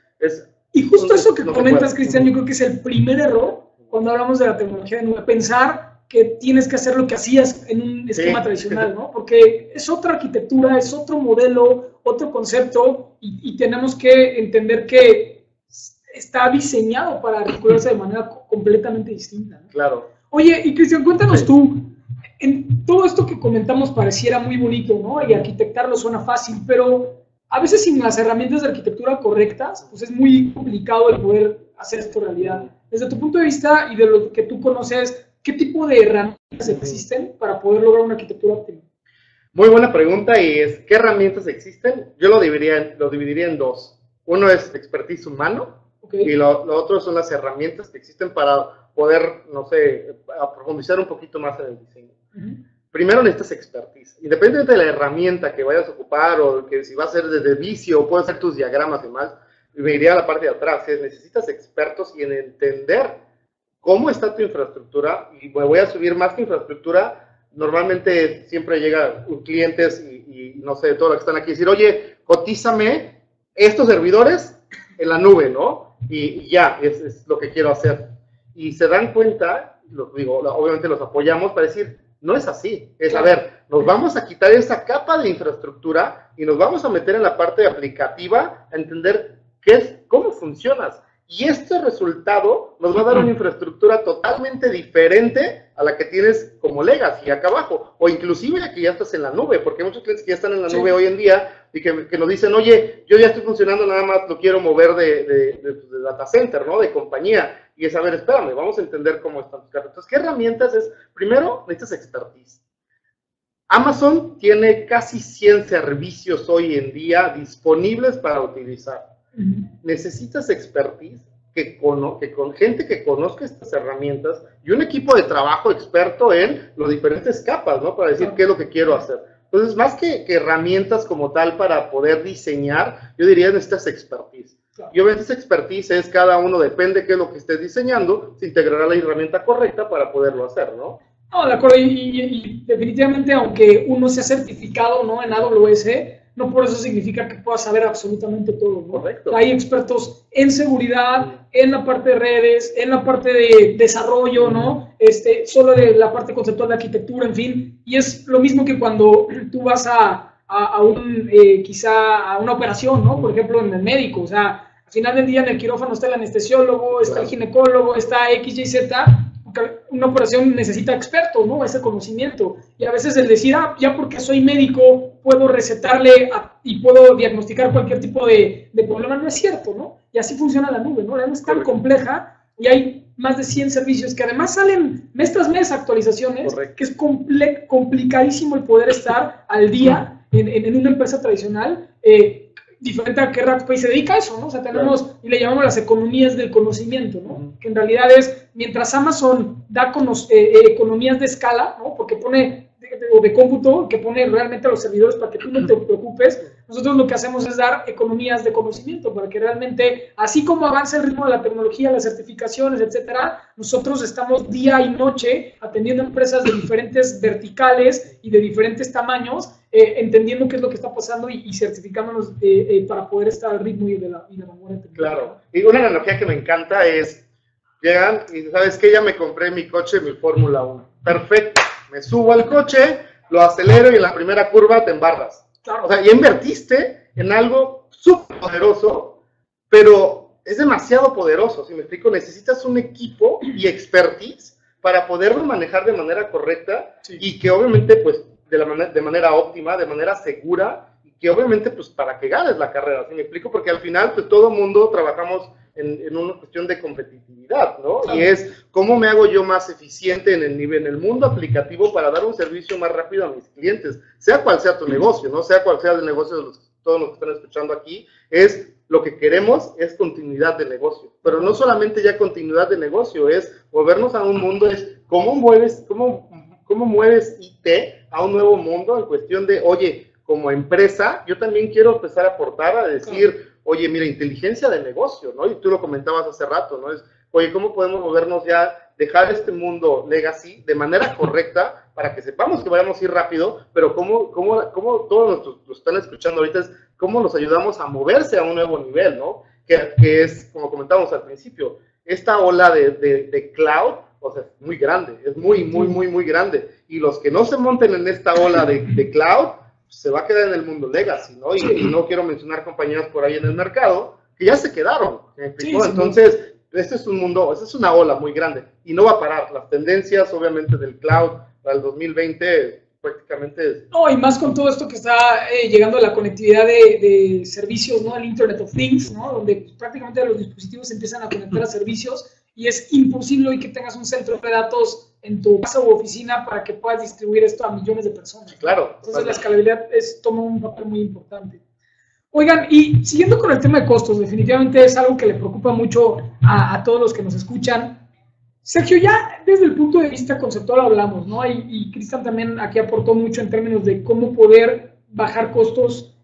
y justo eso que comentas, Cristian, yo creo que es el primer error cuando hablamos de la tecnología de nube, pensar que tienes que hacer lo que hacías en un esquema tradicional, ¿no? Porque es otra arquitectura, es otro modelo, otro concepto, y tenemos que entender que está diseñado para articularse de manera completamente distinta, ¿no? Claro. Oye, y Cristian, cuéntanos tú, en todo esto que comentamos pareciera muy bonito, ¿no? Y arquitectarlo suena fácil, pero a veces sin las herramientas de arquitectura correctas, pues es muy complicado el poder hacer esto realidad. Desde tu punto de vista y de lo que tú conoces, ¿qué tipo de herramientas existen para poder lograr una arquitectura óptima? Muy buena pregunta, y es, ¿qué herramientas existen? Yo lo dividiría en dos. Uno es expertise humano, y lo otro son las herramientas que existen para poder, no sé, profundizar un poquito más en el diseño. Primero necesitas expertise. Independientemente de la herramienta que vayas a ocupar, o que si va a ser desde vicio, o puede ser tus diagramas y demás, me iría a la parte de atrás. Necesitas expertos y en entender cómo está tu infraestructura, y me voy a subir más que infraestructura. Normalmente siempre llegan clientes y no sé, todos los que están aquí, decir, oye, cotízame estos servidores en la nube, ¿no? Y ya, es lo que quiero hacer. Y se dan cuenta, obviamente los apoyamos para decir, no es así. Es, a ver, nos vamos a quitar esa capa de infraestructura y nos vamos a meter en la parte aplicativa a entender cómo funcionas. Y este resultado nos va a dar una infraestructura totalmente diferente a la que tienes como legacy acá abajo, o inclusive a que ya estás en la nube, porque hay muchos clientes que ya están en la nube hoy en día y que nos dicen, oye, yo ya estoy funcionando, nada más lo quiero mover de data center, ¿no? De compañía. Y es, a ver, espérame, vamos a entender cómo están tus carros. Entonces, ¿qué herramientas es? Primero, necesitas expertise. Amazon tiene casi 100 servicios hoy en día disponibles para utilizar. Necesitas expertise con gente que conozca estas herramientas y un equipo de trabajo experto en las diferentes capas, ¿no? Para decir qué es lo que quiero hacer. Entonces, más que herramientas como tal para poder diseñar, yo diría necesitas expertise. Y obviamente esa expertise es cada uno, depende qué es lo que estés diseñando, se integrará la herramienta correcta para poderlo hacer, ¿no? No, de acuerdo, y definitivamente, aunque uno sea certificado, ¿no?, en AWS, no por eso significa que pueda saber absolutamente todo, ¿no? Correcto. Hay expertos en seguridad, en la parte de redes, en la parte de desarrollo, ¿no? Solo de la parte conceptual de arquitectura, en fin. Y es lo mismo que cuando tú vas quizá a una operación, ¿no? Por ejemplo, en el médico, o sea, al final del día en el quirófano está el anestesiólogo, está el ginecólogo, está X, Y, Z. Una operación necesita expertos, ¿no? Ese conocimiento. Y a veces el decir, ya porque soy médico, puedo recetarle y puedo diagnosticar cualquier tipo de problema, no es cierto, ¿no? Y así funciona la nube, ¿no? La nube es tan compleja y hay más de 100 servicios que además salen mes tras mes actualizaciones, que es complicadísimo el poder estar al día en una empresa tradicional, diferente a que Rackspace se dedica a eso, ¿no? O sea, tenemos, y le llamamos las economías del conocimiento, ¿no? Que en realidad es, mientras Amazon da economías de escala, ¿no? Porque pone, o de cómputo, que pone realmente a los servidores para que tú no te preocupes, nosotros lo que hacemos es dar economías de conocimiento, para que realmente, así como avanza el ritmo de la tecnología, las certificaciones, etcétera, nosotros estamos día y noche atendiendo empresas de diferentes verticales y de diferentes tamaños, entendiendo qué es lo que está pasando y certificándonos para poder estar al ritmo y de la vanguardia. Claro, y una analogía que me encanta es, llegan y ¿sabes qué? Ya me compré mi coche, mi Fórmula 1. Perfecto, me subo al coche, lo acelero y en la primera curva te embarras. Claro. O sea, ya invertiste en algo súper poderoso, pero es demasiado poderoso, ¿sí me explico? Necesitas un equipo y expertise para poderlo manejar de manera correcta y que obviamente, pues, de manera óptima, de manera segura, y que obviamente, pues, para que ganes la carrera, ¿sí me explico? Porque al final, pues, todo mundo trabajamos en una cuestión de competitividad, ¿no? Claro. Y es, ¿cómo me hago yo más eficiente en el mundo aplicativo para dar un servicio más rápido a mis clientes? Sea cual sea tu negocio, ¿no? Sea cual sea el negocio de todos los que están escuchando aquí, lo que queremos es continuidad de negocio. Pero no solamente ya continuidad de negocio, es volvernos a un mundo, es cómo mueves IT a un nuevo mundo en cuestión de, oye, como empresa, yo también quiero empezar a aportar a decir, oye, mira, inteligencia de negocio, ¿no? Y tú lo comentabas hace rato, ¿no? Es, oye, ¿cómo podemos movernos ya, dejar este mundo legacy de manera correcta para que sepamos que vayamos a ir rápido, pero cómo todos los que están escuchando ahorita es cómo nos ayudamos a moverse a un nuevo nivel, ¿no? Que es, como comentábamos al principio, esta ola de cloud, o sea, es muy grande, es muy grande. Y los que no se monten en esta ola de cloud, se va a quedar en el mundo legacy, ¿no? Y no quiero mencionar compañías por ahí en el mercado que ya se quedaron, ¿me explico? Entonces, este es un mundo, esta es una ola muy grande y no va a parar. Las tendencias, obviamente, del cloud para el 2020 prácticamente... No, y más con todo esto que está llegando a la conectividad de servicios, ¿no? El Internet of Things, ¿no? Donde prácticamente los dispositivos se empiezan a conectar a servicios y es imposible hoy que tengas un centro de datos en tu casa u oficina para que puedas distribuir esto a millones de personas. Claro. Entonces la escalabilidad toma un papel muy importante. Oigan, y siguiendo con el tema de costos, definitivamente es algo que le preocupa mucho a todos los que nos escuchan. Sergio, ya desde el punto de vista conceptual hablamos, ¿no? Y Cristian también aquí aportó mucho en términos de cómo poder bajar costos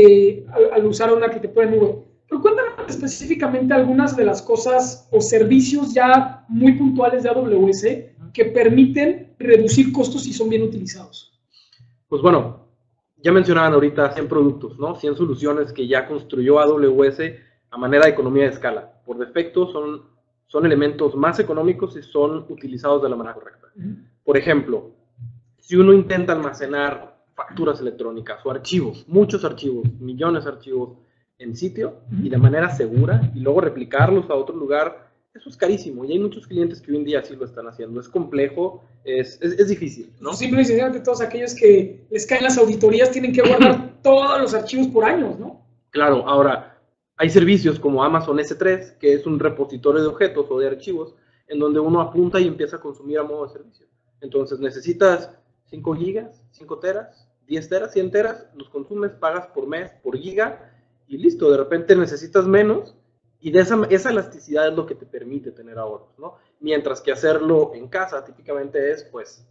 al usar una arquitectura en nube. Pero cuéntanos específicamente algunas de las cosas o servicios ya muy puntuales de AWS que permiten reducir costos si son bien utilizados. Pues bueno, ya mencionaban ahorita 100 productos, ¿no? 100 soluciones que ya construyó AWS a manera de economía de escala. Por defecto son elementos más económicos y son utilizados de la manera correcta. Por ejemplo, si uno intenta almacenar facturas electrónicas o archivos, muchos archivos, millones de archivos en sitio y de manera segura y luego replicarlos a otro lugar, eso es carísimo y hay muchos clientes que hoy en día sí lo están haciendo. Es complejo, es difícil, ¿no? Simple y sencillamente todos aquellos que les caen las auditorías tienen que guardar todos los archivos por años, ¿no? Claro, ahora hay servicios como Amazon S3, que es un repositorio de objetos o de archivos en donde uno apunta y empieza a consumir a modo de servicio. Entonces necesitas 5 gigas, 5 teras, 10 teras, 100 teras, los consumes, pagas por mes, por giga y listo. De repente necesitas menos y de esa elasticidad es lo que te permite tener ahorros, ¿no? Mientras que hacerlo en casa típicamente es, pues,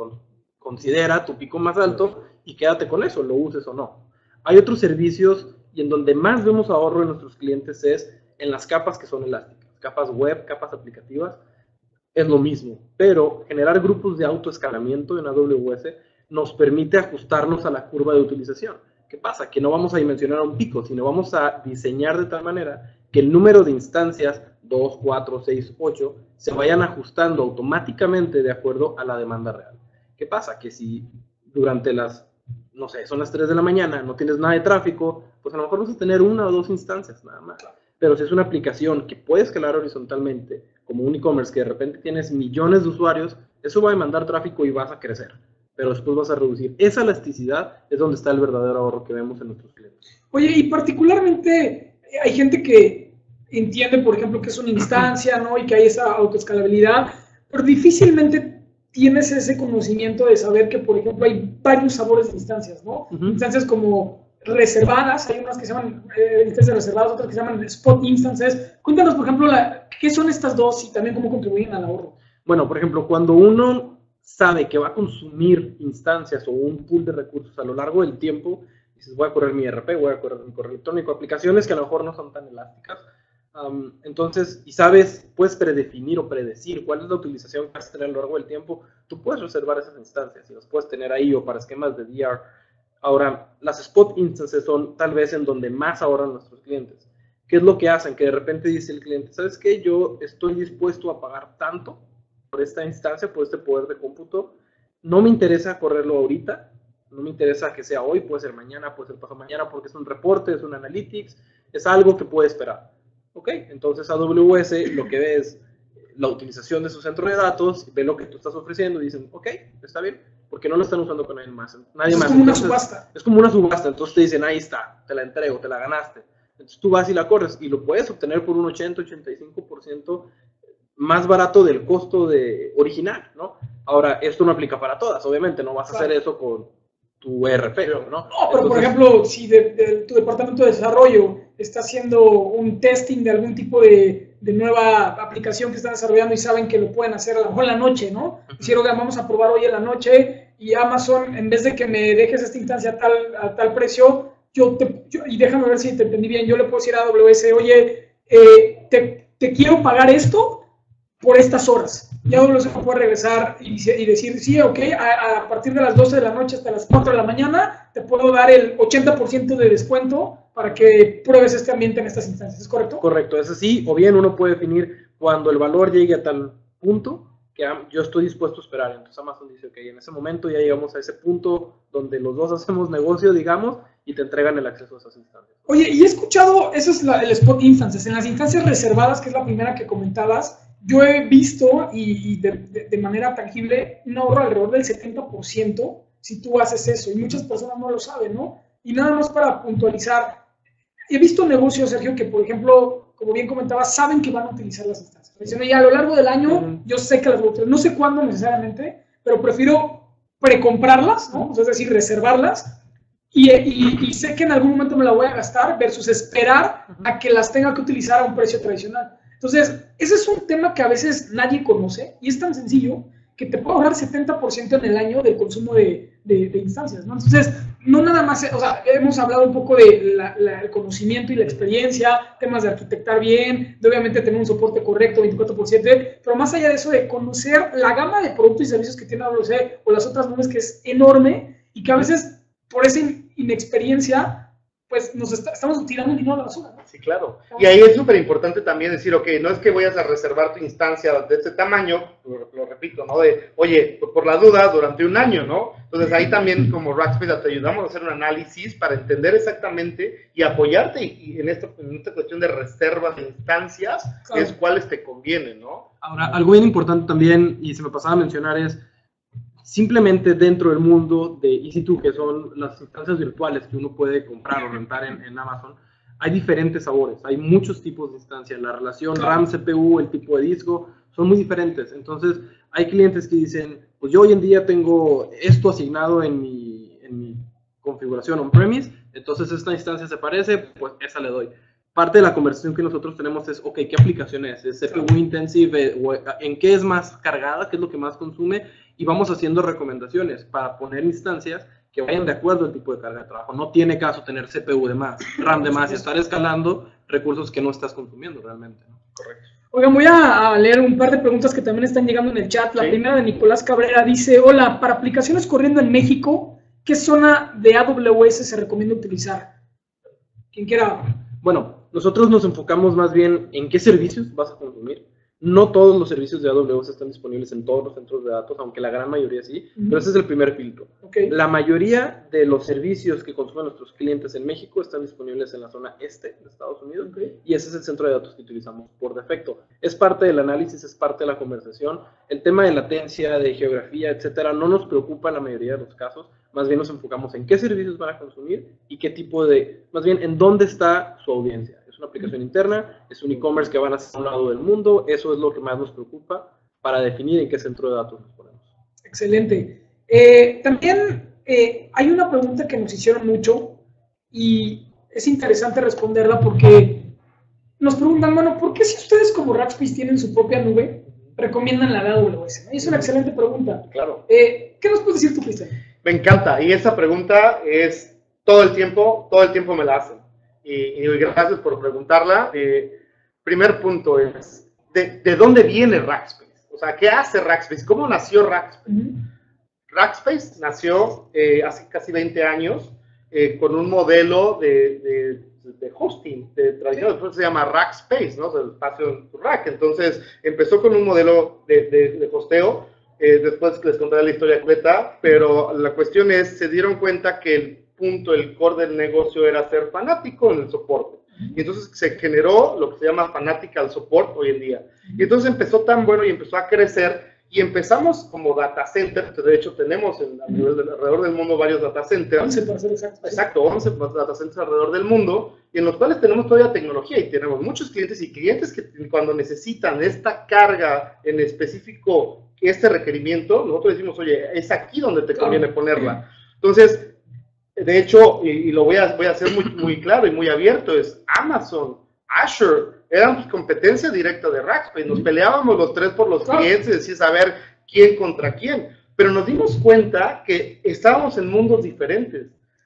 considera tu pico más alto y quédate con eso, lo uses o no. Hay otros servicios y en donde más vemos ahorro en nuestros clientes es en las capas que son elásticas, capas web, capas aplicativas, es lo mismo, pero generar grupos de autoescalamiento en AWS nos permite ajustarnos a la curva de utilización. ¿Qué pasa? Que no vamos a dimensionar un pico, sino vamos a diseñar de tal manera que el número de instancias, 2, 4, 6, 8, se vayan ajustando automáticamente de acuerdo a la demanda real. ¿Qué pasa? Que si durante no sé, son las 3 de la mañana, no tienes nada de tráfico, pues a lo mejor vas a tener 1 o 2 instancias nada más. Pero si es una aplicación que puede escalar horizontalmente, como un e-commerce que de repente tienes millones de usuarios, eso va a demandar tráfico y vas a crecer. Pero después vas a reducir. Esa elasticidad es donde está el verdadero ahorro que vemos en nuestros clientes. Oye, y particularmente hay gente que entiende, por ejemplo, que es una instancia, ¿no? Y que hay esa autoescalabilidad, pero difícilmente tienes ese conocimiento de saber que, por ejemplo, hay varios sabores de instancias, ¿no? Instancias como reservadas, hay unas que se llaman instancias reservadas, otras que se llaman spot instances. Cuéntanos, por ejemplo, ¿qué son estas dos y también cómo contribuyen al ahorro? Bueno, por ejemplo, cuando uno sabe que va a consumir instancias o un pool de recursos a lo largo del tiempo, dices, voy a correr mi ERP, voy a correr mi correo electrónico, aplicaciones que a lo mejor no son tan elásticas. Entonces, y sabes, puedes predefinir o predecir cuál es la utilización que vas a tener a lo largo del tiempo, tú puedes reservar esas instancias y las puedes tener ahí o para esquemas de DR. Ahora, las spot instances son tal vez en donde más ahorran nuestros clientes. ¿Qué es lo que hacen? Que de repente dice el cliente, ¿sabes qué? Yo estoy dispuesto a pagar tanto por esta instancia, por este poder de cómputo. No me interesa correrlo ahorita, no me interesa que sea hoy, puede ser mañana, puede ser pasado mañana, porque es un reporte, es un analytics, es algo que puede esperar. ¿Ok? Entonces AWS lo que ve es la utilización de su centro de datos, ve lo que tú estás ofreciendo y dicen, ok, está bien, porque no lo están usando con nadie más. Es como una subasta. Es como una subasta, entonces te dicen, ahí está, te la entrego, te la ganaste. Entonces tú vas y la corres y lo puedes obtener por un 80-85% más barato del costo original, ¿no? Ahora, esto no aplica para todas, obviamente, no vas a hacer eso con tu ERP, ¿no? No, pero entonces, por ejemplo, si tu departamento de desarrollo está haciendo un testing de algún tipo de nueva aplicación que están desarrollando y saben que lo pueden hacer a lo mejor en la noche, ¿no? Hicieron, vamos a probar hoy en la noche y Amazon, en vez de que me dejes esta instancia a tal precio, y déjame ver si te entendí bien, yo le puedo decir a AWS, oye, te quiero pagar esto por estas horas. Y AWS puede regresar y decir, sí, ok, a partir de las 12 de la noche hasta las 4 de la mañana, te puedo dar el 80% de descuento para que pruebes este ambiente en estas instancias, ¿es correcto? Correcto, es así, o bien uno puede definir cuando el valor llegue a tal punto que yo estoy dispuesto a esperar. Entonces Amazon dice, ok, en ese momento ya llegamos a ese punto donde los dos hacemos negocio, digamos, y te entregan el acceso a esas instancias. Oye, y he escuchado, eso es el spot instances, en las instancias reservadas, que es la primera que comentabas, yo he visto y de manera tangible un ahorro alrededor del 70% si tú haces eso, y muchas personas no lo saben, ¿no? Y nada más para puntualizar, he visto negocios, Sergio, que por ejemplo como bien comentaba, saben que van a utilizar las instancias. Dicen, ya a lo largo del año, yo sé que las voy a utilizar, no sé cuándo necesariamente, pero prefiero precomprarlas, ¿no? O sea, es decir, reservarlas, y sé que en algún momento me la voy a gastar versus esperar a que las tenga que utilizar a un precio tradicional. Entonces, ese es un tema que a veces nadie conoce y es tan sencillo que te puede ahorrar 70% en el año del consumo de instancias, ¿no? Entonces, no nada más, o sea, hemos hablado un poco del conocimiento y la experiencia, temas de arquitectar bien, de obviamente tener un soporte correcto 24/7, pero más allá de eso, de conocer la gama de productos y servicios que tiene AWS o las otras nubes, que es enorme y que a veces, por esa inexperiencia, pues nos estamos tirando dinero a la basura, ¿no? Sí, claro. Y ahí es súper importante también decir, ok, no es que vayas a reservar tu instancia de este tamaño, lo repito, ¿no? De, oye, por la duda, durante un año, ¿no? Entonces ahí también como Rackspace te ayudamos a hacer un análisis para entender exactamente y apoyarte y en esta cuestión de reservas de instancias, claro, es cuáles te convienen, ¿no? Ahora, algo bien importante también, y se me pasaba a mencionar, es simplemente dentro del mundo de EC2, que son las instancias virtuales que uno puede comprar o rentar en Amazon, hay diferentes sabores, hay muchos tipos de instancias. La relación RAM-CPU, el tipo de disco, son muy diferentes. Entonces, hay clientes que dicen, pues yo hoy en día tengo esto asignado en mi configuración on-premise, entonces esta instancia se parece, pues esa le doy. Parte de la conversación que nosotros tenemos es, ok, ¿qué aplicación es? ¿Es CPU intensive? ¿En qué es más cargada? ¿Qué es lo que más consume? Y vamos haciendo recomendaciones para poner instancias que vayan de acuerdo al tipo de carga de trabajo. No tiene caso tener CPU de más, RAM de más y estar escalando recursos que no estás consumiendo realmente, ¿no? Correcto. Oigan, voy a leer un par de preguntas que también están llegando en el chat. La primera de Nicolás Cabrera dice, hola, para aplicaciones corriendo en México, ¿qué zona de AWS se recomienda utilizar? ¿Quién quiera? Bueno, nosotros nos enfocamos más bien en qué servicios vas a consumir. No todos los servicios de AWS están disponibles en todos los centros de datos, aunque la gran mayoría sí, pero ese es el primer filtro. La mayoría de los servicios que consumen nuestros clientes en México están disponibles en la zona este de Estados Unidos, y ese es el centro de datos que utilizamos por defecto. Es parte del análisis, es parte de la conversación. El tema de latencia, de geografía, etcétera, no nos preocupa en la mayoría de los casos. Más bien nos enfocamos en qué servicios van a consumir y qué tipo de, más bien en dónde está su audiencia. Es una aplicación interna, es un e-commerce que van hacia un lado del mundo, eso es lo que más nos preocupa para definir en qué centro de datos nos ponemos. Excelente. También hay una pregunta que nos hicieron mucho y es interesante responderla porque nos preguntan, bueno, ¿por qué si ustedes como Rackspace tienen su propia nube, recomiendan la de AWS? Y es una excelente pregunta. Claro. ¿Qué nos puedes decir tú, Cristian? Me encanta, y esa pregunta es todo el tiempo me la hacen. Y gracias por preguntarla. Primer punto es, ¿de dónde viene Rackspace? O sea, ¿qué hace Rackspace? ¿Cómo nació Rackspace? Rackspace nació hace casi 20 años con un modelo de hosting tradicional, después se llama Rackspace, ¿no? O sea, el espacio en tu rack. Entonces, empezó con un modelo de hosteo. Después les contaré la historia completa, pero la cuestión es, se dieron cuenta que el core del negocio era ser fanático en el soporte. Y entonces se generó lo que se llama Fanatical Support hoy en día. Y entonces empezó tan bueno y empezó a crecer, y empezamos como data center, que de hecho tenemos alrededor del mundo varios data centers. 11 para ser exacto. Exacto, 11 data centers alrededor del mundo, y en los cuales tenemos todavía tecnología, y tenemos muchos clientes que cuando necesitan esta carga en específico, este requerimiento, nosotros decimos, oye, es aquí donde te conviene ponerla. Entonces, de hecho, y lo voy a hacer muy claro y muy abierto, es Amazon, Azure, eran competencia directa de Rackspace. Nos peleábamos los tres por los clientes y decías, a ver, quién contra quién. Pero nos dimos cuenta que estábamos en mundos diferentes.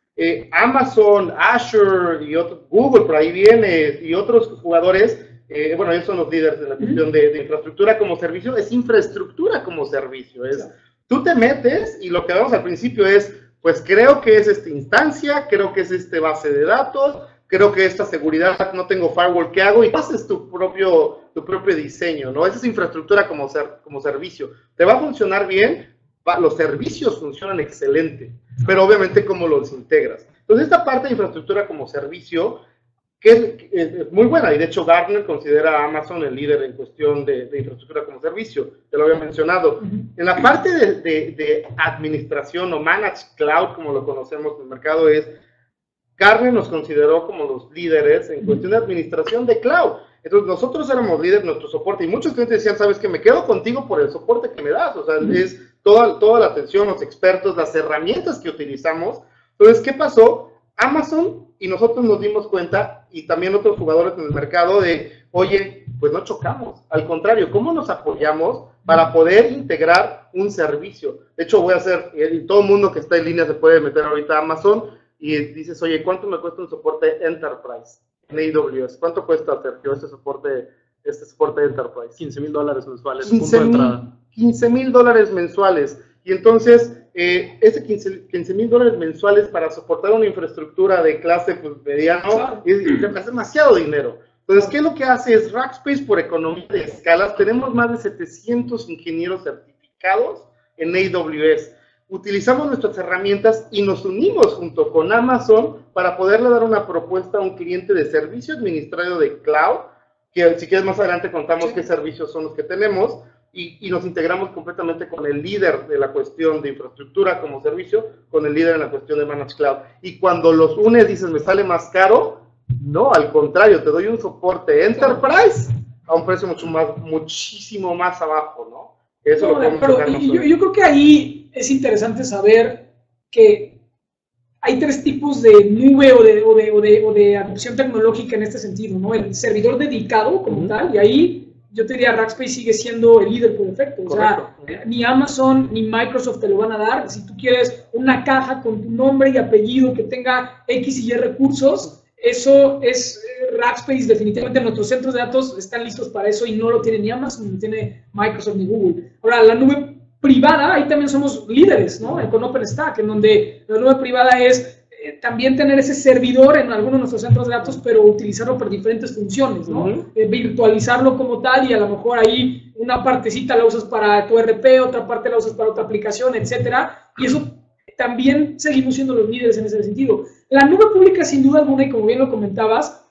Amazon, Azure y Google, por ahí viene, y otros jugadores, bueno, ellos son los líderes de la cuestión de infraestructura como servicio. Es infraestructura como servicio. Tú te metes y lo que vemos al principio es, pues creo que es esta instancia, creo que es este base de datos, creo que esta seguridad, no tengo firewall, ¿qué hago? Y haces tu propio diseño, ¿no? Esa es infraestructura como servicio. Te va a funcionar bien, los servicios funcionan excelente, pero obviamente cómo los integras. Entonces, esta parte de infraestructura como servicio, que es muy buena, y de hecho Gartner considera a Amazon el líder en cuestión de infraestructura como servicio, te lo había mencionado. En la parte de administración o managed cloud, como lo conocemos en el mercado, es Gartner nos consideró como los líderes en cuestión de administración de cloud. Entonces, nosotros éramos líderes en nuestro soporte y muchos clientes decían, sabes que me quedo contigo por el soporte que me das. O sea, es toda la atención, los expertos, las herramientas que utilizamos. Entonces, ¿qué pasó? Amazon y nosotros nos dimos cuenta, y también otros jugadores en el mercado, de, oye, pues no chocamos. Al contrario, ¿cómo nos apoyamos para poder integrar un servicio? De hecho, voy a hacer, y todo el mundo que está en línea se puede meter ahorita a Amazon y dices, oye, ¿cuánto me cuesta un soporte Enterprise en AWS? ¿Cuánto cuesta, Sergio, este soporte Enterprise? $15,000 mensuales, $15,000 mensuales. Y entonces, ese $15,000 mensuales para soportar una infraestructura de clase pues, mediano, es demasiado dinero. Entonces, ¿qué es lo que hace? Es Rackspace, por economía de escalas, tenemos más de 700 ingenieros certificados en AWS. Utilizamos nuestras herramientas y nos unimos junto con Amazon para poderle dar una propuesta a un cliente de servicio administrado de cloud, que si quieres más adelante contamos qué servicios son los que tenemos, y nos integramos completamente con el líder de la cuestión de infraestructura como servicio, con el líder en la cuestión de Managed Cloud. Y cuando los unes dices, ¿me sale más caro? No, al contrario, te doy un soporte Enterprise a un precio muchísimo más abajo, ¿no? Eso no, lo podemos yo creo que ahí es interesante saber que hay tres tipos de nube o de adopción tecnológica en este sentido, ¿no? El servidor dedicado como tal, y ahí yo te diría, Rackspace sigue siendo el líder por defecto. O sea, ni Amazon ni Microsoft te lo van a dar. Si tú quieres una caja con tu nombre y apellido que tenga X y Y recursos, eso es Rackspace. Definitivamente nuestros centros de datos están listos para eso y no lo tiene ni Amazon, ni tiene Microsoft ni Google. Ahora, la nube privada, ahí también somos líderes, ¿no? Con OpenStack, en donde la nube privada es también tener ese servidor en algunos de nuestros centros de datos, pero utilizarlo por diferentes funciones, ¿no? Virtualizarlo como tal y a lo mejor ahí una partecita la usas para tu ERP, otra parte la usas para otra aplicación, etcétera. Y eso también seguimos siendo los líderes en ese sentido. La nube pública, sin duda alguna, y como bien lo comentabas,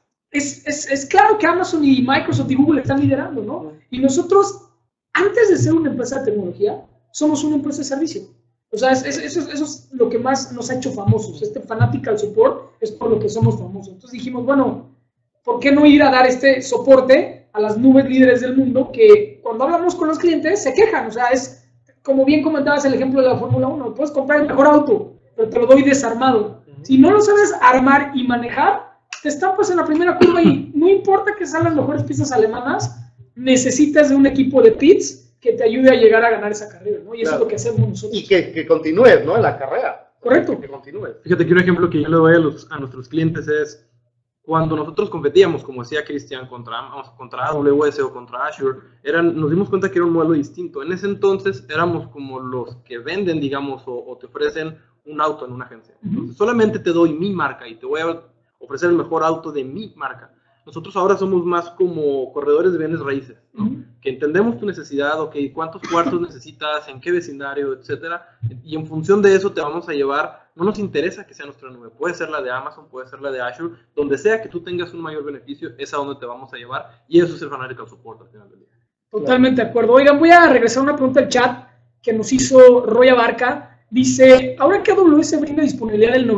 es claro que Amazon y Microsoft y Google están liderando, ¿no? Y nosotros, antes de ser una empresa de tecnología, somos una empresa de servicio. O sea, eso es lo que más nos ha hecho famosos. Este fanatical support es por lo que somos famosos. Entonces dijimos, bueno, ¿por qué no ir a dar este soporte a las nubes líderes del mundo que cuando hablamos con los clientes se quejan? O sea, es como bien comentabas el ejemplo de la Fórmula 1. Puedes comprar el mejor auto, pero te lo doy desarmado. Si no lo sabes armar y manejar, te estampas en la primera curva y no importa que salgan las mejores pistas alemanas, necesitas de un equipo de pits que te ayude a llegar a ganar esa carrera, ¿no? Y eso es lo que hacemos nosotros. Y que continúes, ¿no? En la carrera. Correcto. Que continúes. Fíjate que un ejemplo que yo le doy a nuestros clientes es cuando nosotros competíamos, como decía Cristian, contra AWS o contra Azure, nos dimos cuenta que era un modelo distinto. En ese entonces éramos como los que venden, digamos, o te ofrecen un auto en una agencia. Entonces, solamente te doy mi marca y te voy a ofrecer el mejor auto de mi marca. Nosotros ahora somos más como corredores de bienes raíces, ¿no? Que entendemos tu necesidad, ok, cuántos cuartos necesitas, en qué vecindario, etcétera, y en función de eso te vamos a llevar, no nos interesa que sea nuestra nube, puede ser la de Amazon, puede ser la de Azure, donde sea que tú tengas un mayor beneficio, es a donde te vamos a llevar, y eso es el fanatical support al final del día. Totalmente de acuerdo. Oigan, voy a regresar a una pregunta del chat que nos hizo Roy Abarca. Dice, ahora que AWS brinda disponibilidad del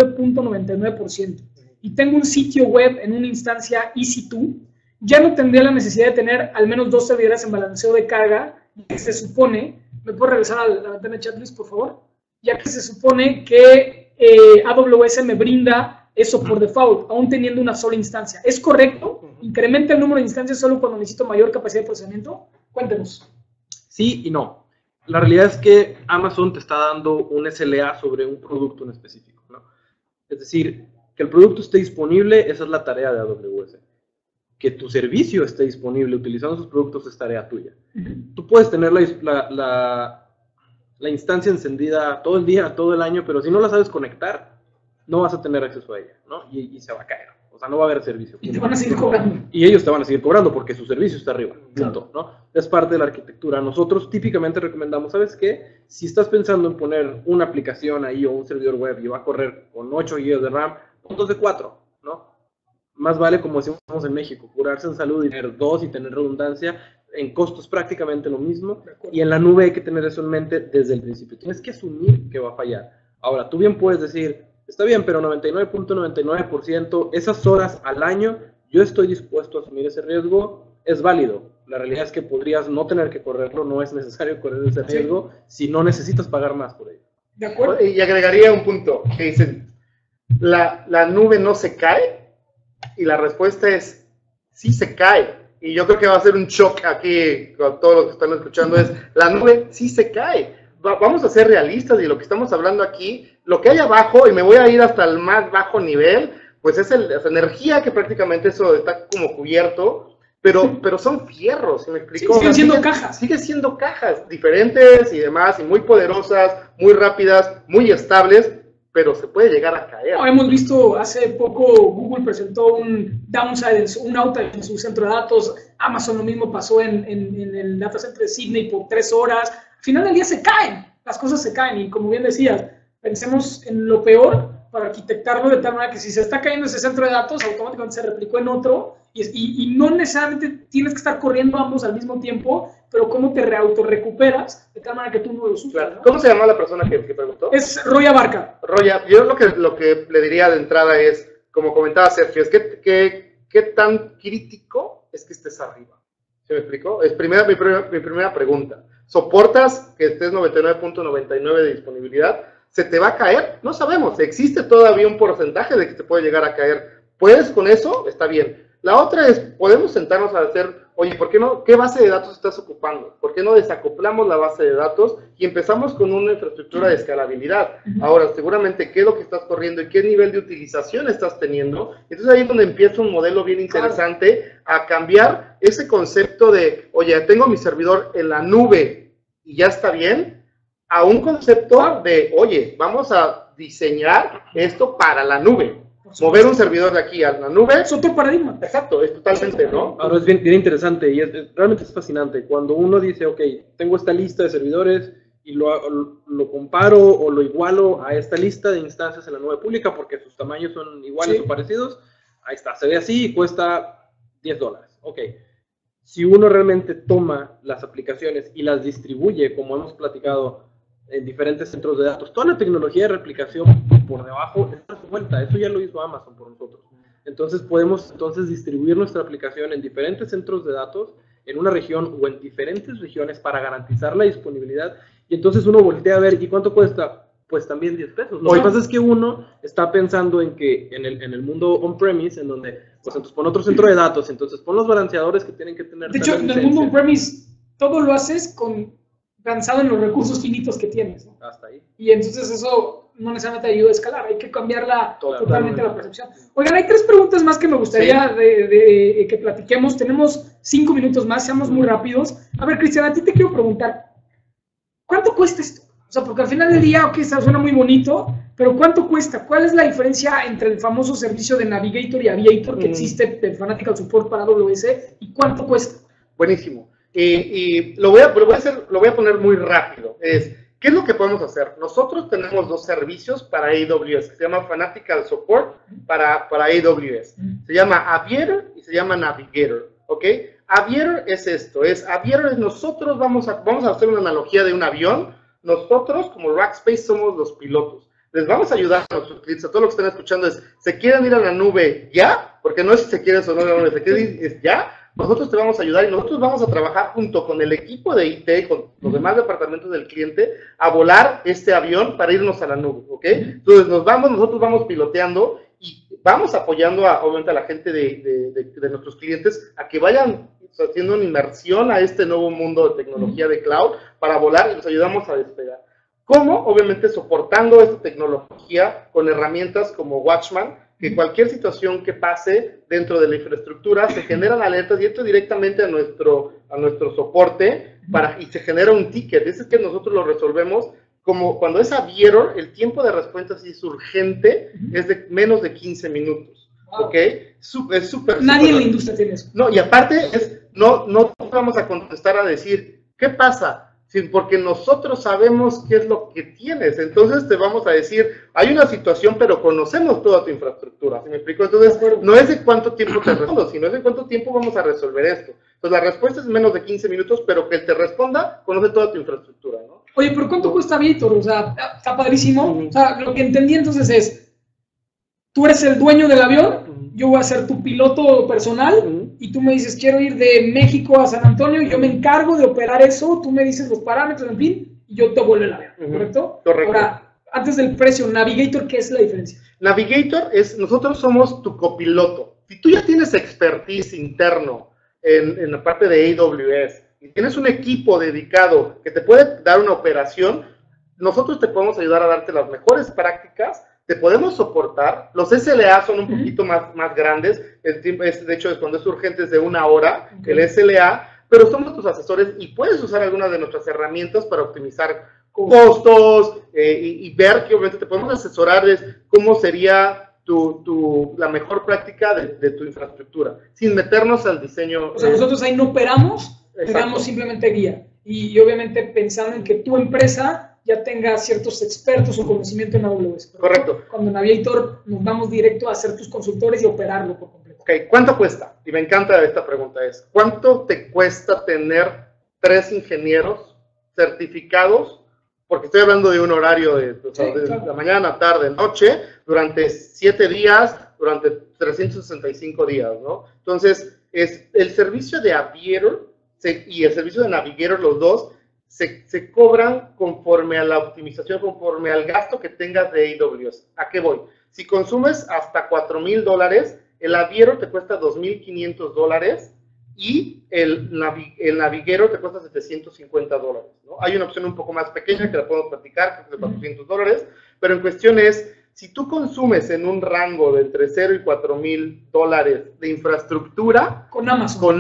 99.99%, y tengo un sitio web en una instancia EC2, ya no tendría la necesidad de tener al menos 2 servidores en balanceo de carga, que se supone, ¿me puedo regresar a la ventana de chat, Luis, por favor? Ya que se supone que AWS me brinda eso por default, aún teniendo una sola instancia. ¿Es correcto? ¿Incrementa el número de instancias solo cuando necesito mayor capacidad de procesamiento? Cuéntenos. Sí y no. La realidad es que Amazon te está dando un SLA sobre un producto en específico, ¿no? Es decir, que el producto esté disponible, esa es la tarea de AWS. Que tu servicio esté disponible utilizando sus productos es tarea tuya. Tú puedes tener la instancia encendida todo el día, todo el año, pero si no la sabes conectar, no vas a tener acceso a ella, ¿no? Y se va a caer. O sea, no va a haber servicio. Y te van a seguir cobrando. Y ellos te van a seguir cobrando porque su servicio está arriba, punto, ¿no? Es parte de la arquitectura. Nosotros típicamente recomendamos, ¿sabes qué? Si estás pensando en poner una aplicación ahí o un servidor web y va a correr con 8 GB de RAM, puntos de 4, ¿no? Más vale, como decimos en México, curarse en salud y tener 2 y tener redundancia. En costos prácticamente lo mismo. Y en la nube hay que tener eso en mente desde el principio. Tienes que asumir que va a fallar. Ahora, tú bien puedes decir, está bien, pero 99.99%, esas horas al año, yo estoy dispuesto a asumir ese riesgo, es válido. La realidad es que podrías no tener que correrlo, no es necesario correr ese riesgo si no necesitas pagar más por ello. ¿De acuerdo? Y agregaría un punto que dicen, la nube no se cae, y la respuesta es, sí se cae. Y yo creo que va a ser un shock aquí con todos los que están escuchando, es, la nube sí se cae. Vamos a ser realistas, y lo que estamos hablando aquí, lo que hay abajo, y me voy a ir hasta el más bajo nivel, pues es esa energía que prácticamente eso está como cubierto, pero son fierros, ¿sí me explico? Sí, siguen siendo cajas. Siguen siendo cajas diferentes y demás, y muy poderosas, muy rápidas, muy estables, pero se puede llegar a caer. No, hemos visto hace poco, Google presentó un downside, un outage en su centro de datos, Amazon lo mismo pasó en el data center de Sydney por 3 horas. Al final del día se caen, las cosas se caen, y como bien decías, pensemos en lo peor para arquitectarlo de tal manera que si se está cayendo ese centro de datos, automáticamente se replicó en otro, y no necesariamente tienes que estar corriendo ambos al mismo tiempo, pero cómo te recuperas de tal manera que tú no lo sufras. Claro. ¿no? ¿Cómo se llama la persona que preguntó? Es Roya Barca. Roya, yo lo que le diría de entrada es, como comentaba Sergio, es ¿qué tan crítico es que estés arriba? ¿Se me explicó? Es mi primera pregunta. ¿Soportas que estés 99.99 de disponibilidad? ¿Se te va a caer? No sabemos. Existe todavía un porcentaje de que te puede llegar a caer. ¿Puedes con eso? Está bien. La otra es, podemos sentarnos a hacer, oye, ¿por qué no? ¿Qué base de datos estás ocupando? ¿Por qué no desacoplamos la base de datos y empezamos con una infraestructura de escalabilidad? Ahora, seguramente, ¿qué es lo que estás corriendo y qué nivel de utilización estás teniendo? Entonces ahí es donde empieza un modelo bien interesante a cambiar ese concepto de, oye, tengo mi servidor en la nube y ya está bien, a un concepto de, oye, vamos a diseñar esto para la nube. Mover un servidor de aquí a la nube. Es otro paradigma. Exacto, es totalmente, ¿no? Ahora es bien interesante y realmente es fascinante. Cuando uno dice, ok, tengo esta lista de servidores y lo comparo o lo igualo a esta lista de instancias en la nube pública porque sus tamaños son iguales o parecidos, ahí está, se ve así y cuesta $10. Ok. Si uno realmente toma las aplicaciones y las distribuye, como hemos platicado, en diferentes centros de datos, toda la tecnología de replicación por debajo está resuelta. Eso ya lo hizo Amazon por nosotros. Entonces podemos distribuir nuestra aplicación en diferentes centros de datos, en una región o en diferentes regiones para garantizar la disponibilidad. Y entonces uno voltea a ver, ¿y cuánto cuesta? Pues también $10. Lo que pasa es que uno está pensando en que en el mundo on-premise, en donde, pues entonces pon otro centro de datos, entonces pon los balanceadores que tienen que tener. De hecho, en el mundo on-premise, todo lo haces pensado en los recursos finitos que tienes, ¿no? Hasta ahí. Y entonces eso no necesariamente ayuda a escalar, hay que cambiarla totalmente la percepción. Oigan, hay 3 preguntas más que me gustaría que platiquemos. Tenemos 5 minutos más, seamos muy rápidos. A ver, Cristian, a ti te quiero preguntar, ¿cuánto cuesta esto? O sea, porque al final del día, ok, suena muy bonito, pero ¿cuánto cuesta? ¿Cuál es la diferencia entre el famoso servicio de Navigator y Aviator que existe del Fanatical Support para AWS y cuánto cuesta? Buenísimo. Y lo voy a poner muy rápido. ¿Qué es lo que podemos hacer? Nosotros tenemos 2 servicios para AWS, que se llama Fanatical Support para AWS. Se llama Aviator y se llama Navigator, ¿ok? Aviator es esto, Aviator es nosotros, vamos a hacer una analogía de un avión. Nosotros, como Rackspace, somos los pilotos. Les vamos a ayudar a nuestros clientes, a todos los que están escuchando, ¿se quieren ir a la nube ya? Porque no es si se quieren o no ir a la nube, se quieren ir es ya. Nosotros te vamos a ayudar y nosotros vamos a trabajar junto con el equipo de IT, con los demás departamentos del cliente, a volar este avión para irnos a la nube, ¿ok? Entonces nosotros vamos piloteando y vamos apoyando obviamente a la gente de nuestros clientes a que vayan haciendo una inmersión a este nuevo mundo de tecnología de cloud para volar y los ayudamos a despegar. ¿Cómo? Obviamente soportando esta tecnología con herramientas como Watchman, que cualquier situación que pase dentro de la infraestructura se generan alertas y esto directamente a nuestro soporte y se genera un ticket. Ese es que nosotros lo resolvemos como cuando es Aviator, el tiempo de respuesta si es urgente es de menos de 15 minutos. Wow. ¿Ok? Es súper. Nadie en la industria tiene eso. No, y aparte no vamos a contestar a decir, ¿qué pasa? Sí, porque nosotros sabemos qué es lo que tienes, entonces te vamos a decir, hay una situación, pero conocemos toda tu infraestructura, ¿sí me explico? Entonces, no es de cuánto tiempo te respondo, sino es de cuánto tiempo vamos a resolver esto. Entonces, la respuesta es menos de 15 minutos, pero que él te responda, conoce toda tu infraestructura, ¿no? Oye, pero ¿cuánto cuesta Aviator? O sea, está padrísimo. O sea, lo que entendí entonces es, tú eres el dueño del avión, yo voy a ser tu piloto personal y tú me dices, quiero ir de México a San Antonio, y yo me encargo de operar eso, tú me dices los parámetros, en fin, y yo te vuelo el avión, ¿correcto? Correcto. Ahora, antes del precio, Navigator, ¿qué es la diferencia? Navigator nosotros somos tu copiloto. Si tú ya tienes expertise interno en la parte de AWS y tienes un equipo dedicado que te puede dar una operación, nosotros te podemos ayudar a darte las mejores prácticas, te podemos soportar. Los SLA son un poquito más grandes, el tiempo de hecho cuando es urgente es de 1 hora, el SLA, pero somos tus asesores y puedes usar algunas de nuestras herramientas para optimizar costos y ver que obviamente te podemos asesorar de cómo sería la mejor práctica de tu infraestructura, sin meternos al diseño. O sea, nosotros ahí no operamos, te Exacto. damos simplemente guía. Y obviamente pensando en que tu empresa ya tenga ciertos expertos o conocimiento en AWS. Correcto. Cuando en Navigator nos vamos directo a ser tus consultores y operarlo por completo. Ok, ¿cuánto cuesta? Y me encanta esta pregunta, ¿cuánto te cuesta tener 3 ingenieros certificados? Porque estoy hablando de un horario de la mañana, tarde, noche, durante 7 días, durante 365 días, ¿no? Entonces, el servicio de Aviator y el servicio de Navigator, los dos, se cobran conforme a la optimización, conforme al gasto que tengas de AWS. ¿A qué voy? Si consumes hasta $4,000, el Aviator te cuesta $2,500 y el Navigator te cuesta $750, ¿no? Hay una opción un poco más pequeña que la podemos platicar, que es de $400, pero en cuestión es, si tú consumes en un rango de entre $0 y $4,000 de infraestructura, con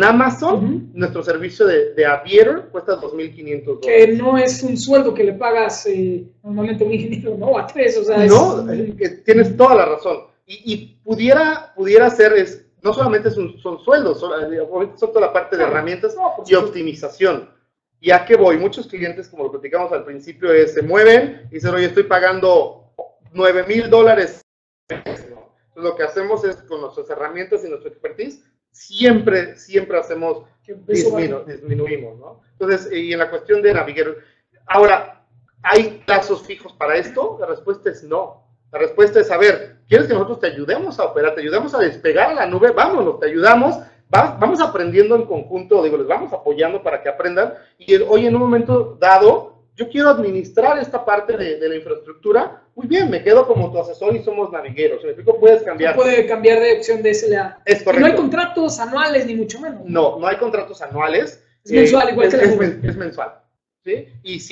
Amazon, nuestro servicio de Aviator cuesta $2,500. Que no es un sueldo que le pagas normalmente a un ingeniero, ¿no? A 3, o sea, no, tienes toda la razón. Y pudiera ser, no solamente son sueldos, son toda la parte de herramientas y optimización. ¿Y a qué voy? Muchos clientes, como lo platicamos al principio, se mueven y dicen, oye, estoy pagando $9,000. ¿No? Entonces, lo que hacemos es, con nuestras herramientas y nuestra expertise, siempre hacemos, disminuimos, ¿no? Entonces, y en la cuestión de Navigator, ahora, ¿hay plazos fijos para esto? La respuesta es no. La respuesta es, a ver, ¿quieres que nosotros te ayudemos a operar, te ayudamos a despegar a la nube? Vámonos, te ayudamos, vamos aprendiendo en conjunto, les vamos apoyando para que aprendan. Y hoy en un momento dado, yo quiero administrar esta parte de la infraestructura. Muy bien, me quedo como tu asesor y somos Navigator. ¿Me explico? Puedes cambiar. No puede cambiar de opción de SLA. Es correcto. Y no hay contratos anuales, ni mucho menos. No hay contratos anuales. Es mensual, igual que la nube. Es mensual. ¿Sí?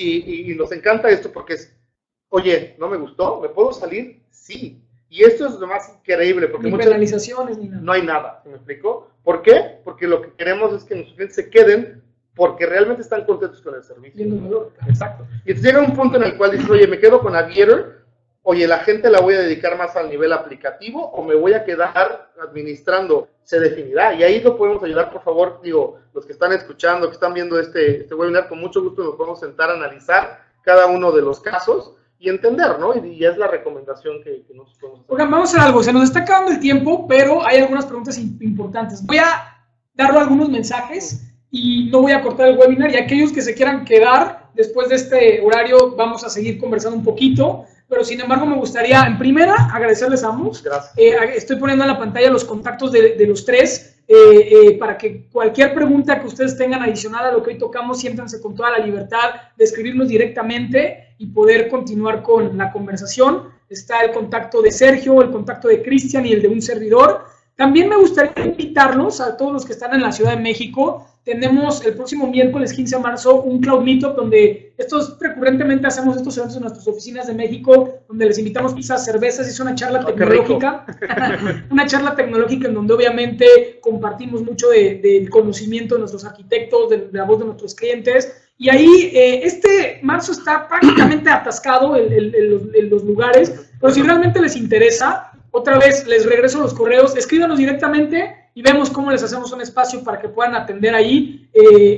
Y nos encanta esto porque oye, ¿no me gustó? ¿Me puedo salir? Sí. Y esto es lo más increíble. Porque ni penalizaciones, ni nada. No hay nada. ¿Me explico? ¿Por qué? Porque lo que queremos es que nuestros clientes se queden porque realmente están contentos con el servicio. Exacto. Y entonces llega un punto en el cual dices, oye, me quedo con Aviator, oye, la gente la voy a dedicar más al nivel aplicativo o me voy a quedar administrando, se definirá. Y ahí lo podemos ayudar, por favor, los que están escuchando, que están viendo este webinar, con mucho gusto nos podemos sentar a analizar cada uno de los casos y entender, ¿no? Y es la recomendación que nos podemos hacer. Oigan, vamos a hacer algo, se nos está acabando el tiempo, pero hay algunas preguntas importantes. Voy a dar algunos mensajes y no voy a cortar el webinar, y aquellos que se quieran quedar después de este horario vamos a seguir conversando un poquito, pero sin embargo me gustaría en primera agradecerles a ambos. Gracias. Estoy poniendo en la pantalla los contactos de los tres para que cualquier pregunta que ustedes tengan adicional a lo que hoy tocamos, siéntanse con toda la libertad de escribirnos directamente y poder continuar con la conversación. Está el contacto de Sergio, el contacto de Cristian y el de un servidor. También me gustaría invitarlos a todos los que están en la Ciudad de México. Tenemos el próximo miércoles 15 de marzo un Cloud Meetup donde recurrentemente hacemos estos eventos en nuestras oficinas de México, donde les invitamos pizzas, cervezas, y es una charla tecnológica. Una charla tecnológica en donde obviamente compartimos mucho del conocimiento de nuestros arquitectos, de la voz de nuestros clientes. Y ahí este marzo está prácticamente atascado en los lugares, pero si realmente les interesa, otra vez les regreso los correos, escríbanos directamente y vemos cómo les hacemos un espacio para que puedan atender ahí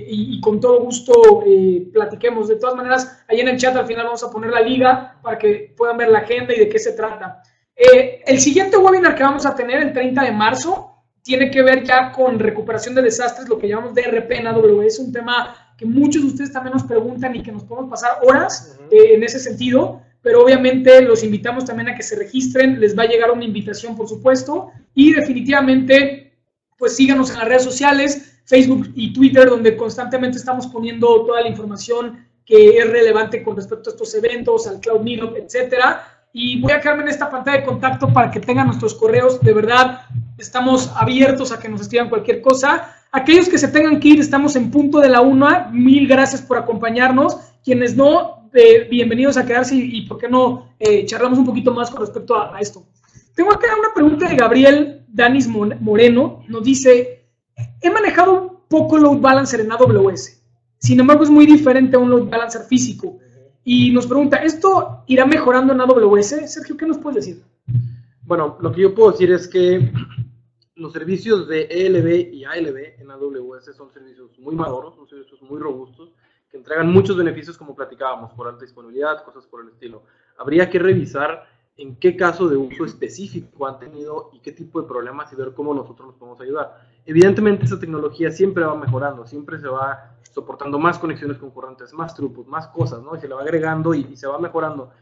y con todo gusto platiquemos. De todas maneras, ahí en el chat al final vamos a poner la liga para que puedan ver la agenda y de qué se trata. El siguiente webinar que vamos a tener el 30 de marzo tiene que ver ya con recuperación de desastres, lo que llamamos DRP en AWS, un tema que muchos de ustedes también nos preguntan y que nos podemos pasar horas en ese sentido. pero obviamente los invitamos también a que se registren, les va a llegar una invitación, por supuesto, y definitivamente, pues síganos en las redes sociales, Facebook y Twitter, donde constantemente estamos poniendo toda la información que es relevante con respecto a estos eventos, al Cloud Meetup, etcétera. Y voy a quedarme en esta pantalla de contacto para que tengan nuestros correos. De verdad, estamos abiertos a que nos escriban cualquier cosa. Aquellos que se tengan que ir, estamos en punto de la 1. Mil gracias por acompañarnos. Quienes no, bienvenidos a quedarse y ¿por qué no charlamos un poquito más con respecto a esto? Tengo acá una pregunta de Gabriel Danis Moreno. Nos dice, he manejado poco load balancer en AWS. Sin embargo, es muy diferente a un load balancer físico. Y nos pregunta, ¿esto irá mejorando en AWS? Sergio, ¿qué nos puedes decir? Bueno, lo que yo puedo decir es que los servicios de ELB y ALB en AWS son servicios muy maduros, son servicios muy robustos, que entregan muchos beneficios, como platicábamos, por alta disponibilidad, cosas por el estilo. Habría que revisar en qué caso de uso específico han tenido y qué tipo de problemas y ver cómo nosotros los podemos ayudar. Evidentemente, esa tecnología siempre va mejorando, siempre se va soportando más conexiones concurrentes, más throughput, más cosas, ¿no? Y se le va agregando y se va mejorando.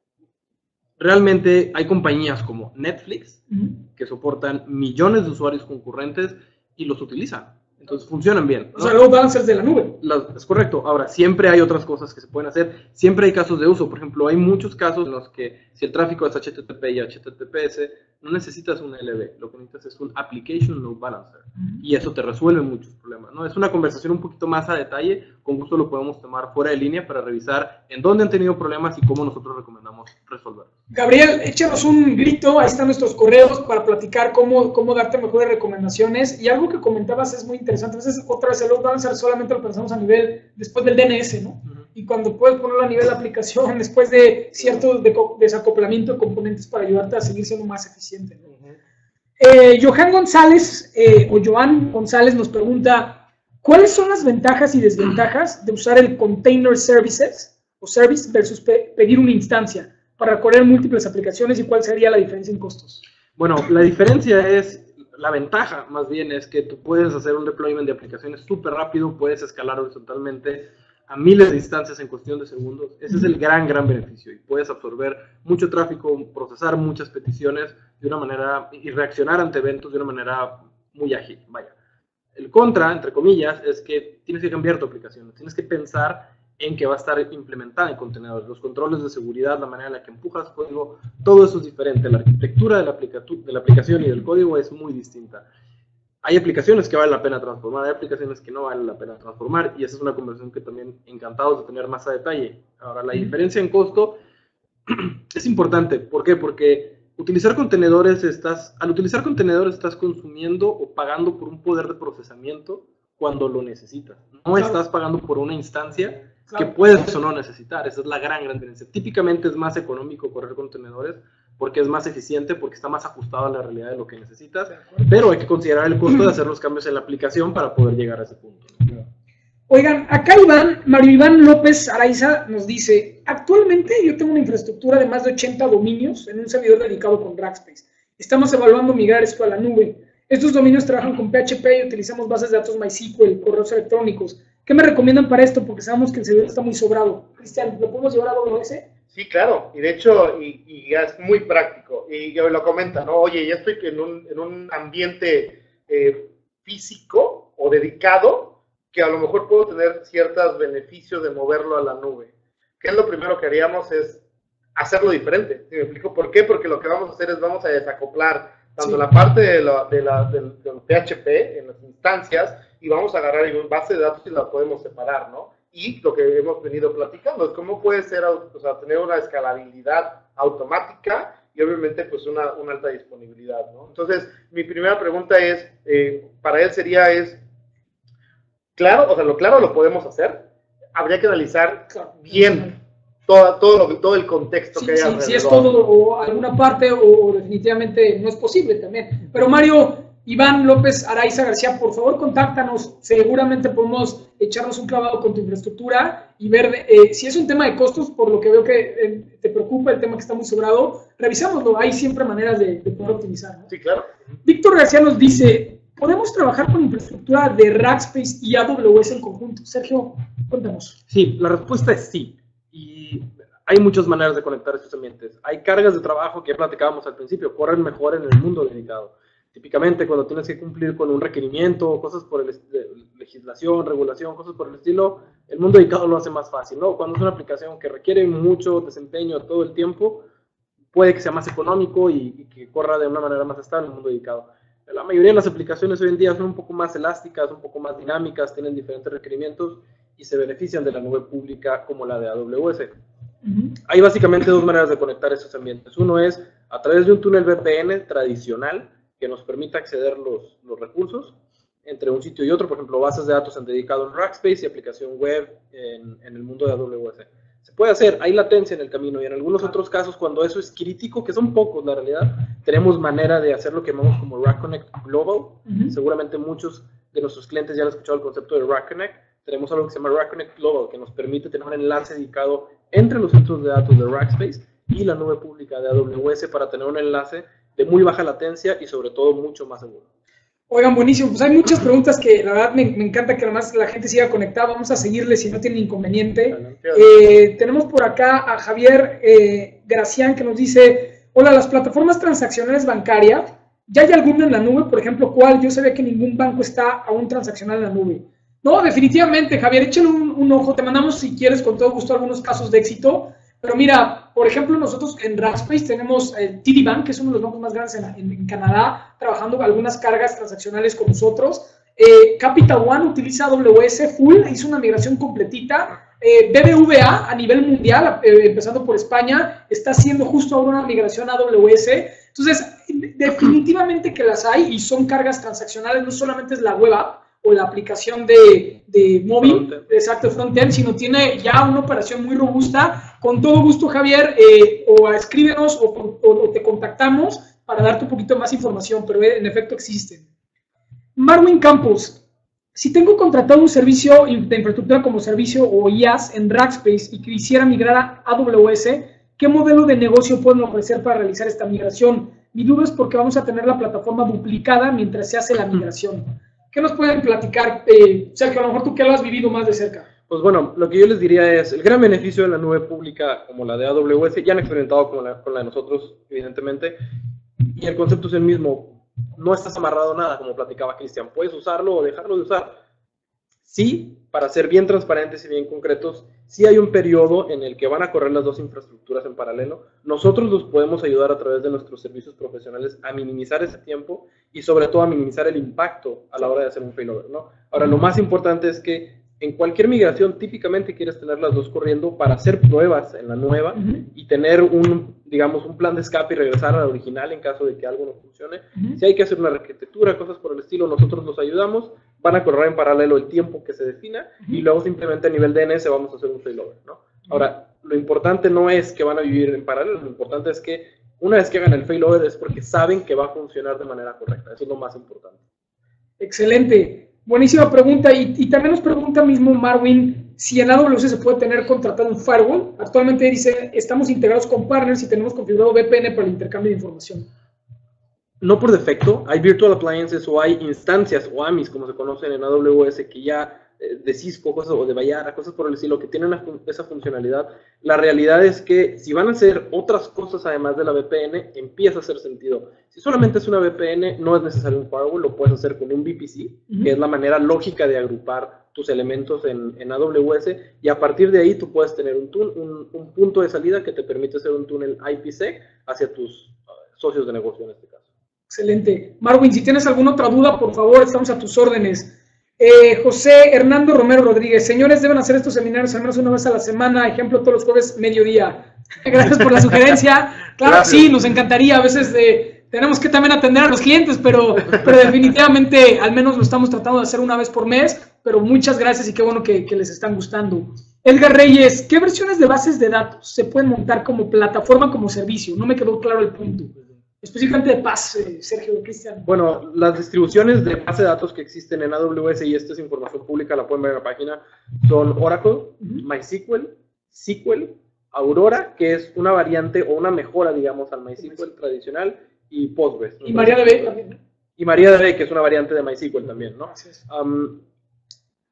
Realmente hay compañías como Netflix que soportan millones de usuarios concurrentes y los utilizan. Entonces funcionan bien, ¿no? O sea, load balancers de la nube. Es correcto. Ahora, siempre hay otras cosas que se pueden hacer. Siempre hay casos de uso. Por ejemplo, hay muchos casos en los que si el tráfico es HTTP y HTTPS, no necesitas un LB. Lo que necesitas es un Application Load Balancer. Y eso te resuelve muchos problemas, ¿no? Es una conversación un poquito más a detalle. Con gusto lo podemos tomar fuera de línea para revisar en dónde han tenido problemas y cómo nosotros recomendamos resolverlos. Gabriel, échanos un grito. Ahí están nuestros correos para platicar cómo darte mejores recomendaciones. Y algo que comentabas es muy interesante. A veces, otra vez, el load balancer solamente lo pensamos a nivel después del DNS, ¿no? Y cuando puedes ponerlo a nivel de aplicación, después de cierto desacoplamiento de componentes para ayudarte a seguir siendo más eficiente, ¿no? Johan González, o Joan González nos pregunta, ¿cuáles son las ventajas y desventajas de usar el Container Services o Service versus pedir una instancia para correr múltiples aplicaciones y cuál sería la diferencia en costos? Bueno, la diferencia es, la ventaja más bien es que tú puedes hacer un deployment de aplicaciones súper rápido, puedes escalar horizontalmente a miles de instancias en cuestión de segundos. Ese es el gran beneficio y puedes absorber mucho tráfico, procesar muchas peticiones de una manera y reaccionar ante eventos de una manera muy ágil. Vaya. El contra, entre comillas, es que tienes que cambiar tu aplicación, tienes que pensar en que va a estar implementada en contenedores. Los controles de seguridad, la manera en la que empujas código, todo eso es diferente. La arquitectura de la aplicación y del código es muy distinta. Hay aplicaciones que vale la pena transformar, hay aplicaciones que no vale la pena transformar, y esa es una conversación que también encantados de tener más a detalle. Ahora, la diferencia en costo es importante. ¿Por qué? Porque al utilizar contenedores estás consumiendo o pagando por un poder de procesamiento cuando lo necesitas. No estás pagando por una instancia que puedes o no necesitar. Esa es la gran diferencia. Típicamente es más económico correr contenedores porque es más eficiente, porque está más ajustado a la realidad de lo que necesitas, pero hay que considerar el costo de hacer los cambios en la aplicación para poder llegar a ese punto. Oigan, acá Mario Iván López Araiza nos dice, actualmente yo tengo una infraestructura de más de 80 dominios en un servidor dedicado con Rackspace. Estamos evaluando migrar esto a la nube. Estos dominios trabajan con PHP y utilizamos bases de datos MySQL, correos electrónicos. ¿Qué me recomiendan para esto? Porque sabemos que el servidor está muy sobrado. Cristian, ¿lo podemos llevar a AWS? Sí, claro, y de hecho, y ya es muy práctico, y yo lo comenta, ¿no? Oye, ya estoy en un ambiente físico o dedicado, que a lo mejor puedo tener ciertos beneficios de moverlo a la nube. ¿Qué es lo primero que haríamos? Es hacerlo diferente. ¿Sí me explico? ¿Por qué? Porque lo que vamos a hacer es vamos a desacoplar tanto la parte del PHP en las instancias, y vamos a agarrar una base de datos y la podemos separar, ¿no? Y lo que hemos venido platicando es cómo puede ser, o sea, tener una escalabilidad automática y obviamente pues una alta disponibilidad, ¿no? Entonces, mi primera pregunta es, para él sería claro, o sea, lo podemos hacer, habría que analizar bien todo el contexto que hay alrededor. Si es todo o alguna parte o definitivamente no es posible también. Pero Mario Iván López Araiza García, por favor, contáctanos. Seguramente podemos echarnos un clavado con tu infraestructura y ver si es un tema de costos, por lo que veo que te preocupa el tema que está muy sobrado. Revisámoslo, hay siempre maneras de poder optimizar, ¿no? Sí, claro. Víctor García nos dice, ¿podemos trabajar con infraestructura de Rackspace y AWS en conjunto? Sergio, cuéntanos. Sí, la respuesta es sí. Y hay muchas maneras de conectar estos ambientes. Hay cargas de trabajo que ya platicábamos al principio, corren mejor en el mundo dedicado. Típicamente cuando tienes que cumplir con un requerimiento, cosas por legislación, regulación, cosas por el estilo, el mundo dedicado lo hace más fácil, ¿no? Cuando es una aplicación que requiere mucho desempeño todo el tiempo, puede que sea más económico y que corra de una manera más estable en el mundo dedicado. La mayoría de las aplicaciones hoy en día son un poco más elásticas, un poco más dinámicas, tienen diferentes requerimientos y se benefician de la nube pública como la de AWS. Hay básicamente dos maneras de conectar esos ambientes. Uno es a través de un túnel VPN tradicional que nos permita acceder los recursos entre un sitio y otro, por ejemplo, bases de datos han dedicado en Rackspace y aplicación web en el mundo de AWS. Se puede hacer, hay latencia en el camino y en algunos otros casos cuando eso es crítico, que son pocos la realidad, tenemos manera de hacer lo que llamamos como Rack Connect Global. Seguramente muchos de nuestros clientes ya han escuchado el concepto de Rack Connect. Tenemos algo que se llama Rack Connect Global, que nos permite tener un enlace dedicado entre los centros de datos de Rackspace y la nube pública de AWS para tener un enlace de muy baja latencia y sobre todo mucho más seguro. Oigan, buenísimo. Pues hay muchas preguntas que la verdad me encanta que además la gente siga conectada. Vamos a seguirle si no tienen inconveniente. Tenemos por acá a Javier Gracián que nos dice, hola, las plataformas transaccionales bancarias, ¿ya hay alguna en la nube? Por ejemplo, ¿cuál? Yo sabía que ningún banco está aún transaccional en la nube. No, definitivamente, Javier, échale un ojo. Te mandamos, si quieres, con todo gusto, algunos casos de éxito. Pero mira, por ejemplo, nosotros en Rackspace tenemos el TD Bank, que es uno de los bancos más grandes en Canadá, trabajando algunas cargas transaccionales con nosotros. Capital One utiliza AWS full, hizo una migración completita. BBVA a nivel mundial, empezando por España, está haciendo justo ahora una migración a AWS. Entonces, definitivamente que las hay y son cargas transaccionales, no solamente es la web app o la aplicación de móvil, exacto, frontend, sino tiene ya una operación muy robusta. Con todo gusto, Javier, o escríbenos o te contactamos para darte un poquito más información, pero en efecto existen. Marwin Campos, si tengo contratado un servicio de infraestructura como servicio o IaaS en Rackspace y quisiera migrar a AWS, ¿qué modelo de negocio pueden ofrecer para realizar esta migración? Mi duda es porque vamos a tener la plataforma duplicada mientras se hace la migración. ¿Qué nos pueden platicar, Sergio? A lo mejor tú que lo has vivido más de cerca. Pues bueno, lo que yo les diría es, el gran beneficio de la nube pública como la de AWS, ya han experimentado con la de nosotros, evidentemente, y el concepto es el mismo. No estás amarrado a nada, como platicaba Cristian. Puedes usarlo o dejarlo de usar. Sí, para ser bien transparentes y bien concretos, sí hay un periodo en el que van a correr las dos infraestructuras en paralelo. Nosotros los podemos ayudar a través de nuestros servicios profesionales a minimizar ese tiempo y sobre todo a minimizar el impacto a la hora de hacer un failover, ¿no? Ahora, lo más importante es que en cualquier migración típicamente quieres tener las dos corriendo para hacer pruebas en la nueva y tener digamos, un plan de escape y regresar a la original en caso de que algo no funcione. Si hay que hacer una arquitectura, cosas por el estilo, nosotros los ayudamos, van a correr en paralelo el tiempo que se defina y luego simplemente a nivel DNS vamos a hacer un failover, ¿no? Ahora, lo importante no es que van a vivir en paralelo, lo importante es que una vez que hagan el failover es porque saben que va a funcionar de manera correcta. Eso es lo más importante. Excelente. Buenísima pregunta. Y también nos pregunta mismo Marwin si en AWS se puede tener contratado un firewall. Actualmente dice, estamos integrados con partners y tenemos configurado VPN para el intercambio de información. No por defecto, hay virtual appliances o hay instancias o AMIs, como se conocen en AWS, que ya de Cisco, cosas, o de Bayara, cosas por el estilo, que tienen esa funcionalidad. La realidad es que si van a hacer otras cosas además de la VPN, empieza a hacer sentido. Si solamente es una VPN, no es necesario un firewall, lo puedes hacer con un VPC, que es la manera lógica de agrupar tus elementos en AWS, y a partir de ahí tú puedes tener un punto de salida que te permite hacer un túnel IPsec hacia tus socios de negocio en este caso. Excelente. Marwin, si tienes alguna otra duda, por favor, estamos a tus órdenes. José Hernando Romero Rodríguez, señores, deben hacer estos seminarios al menos una vez a la semana, ejemplo, todos los jueves, mediodía. Gracias por la sugerencia. Claro, gracias. Sí, nos encantaría. A veces tenemos que también atender a los clientes, pero definitivamente al menos lo estamos tratando de hacer una vez por mes, pero muchas gracias y qué bueno que les están gustando. Edgar Reyes, ¿qué versiones de bases de datos se pueden montar como plataforma, como servicio? No me quedó claro el punto. Específicamente de PaaS, Sergio, Cristian. Bueno, las distribuciones de base de datos que existen en AWS, y esta es información pública, la pueden ver en la página, son Oracle, MySQL, SQL, Aurora, que es una variante o una mejora, digamos, al MySQL tradicional, y Postgres, ¿no? Y MariaDB también. Y MariaDB, que es una variante de MySQL también, ¿no?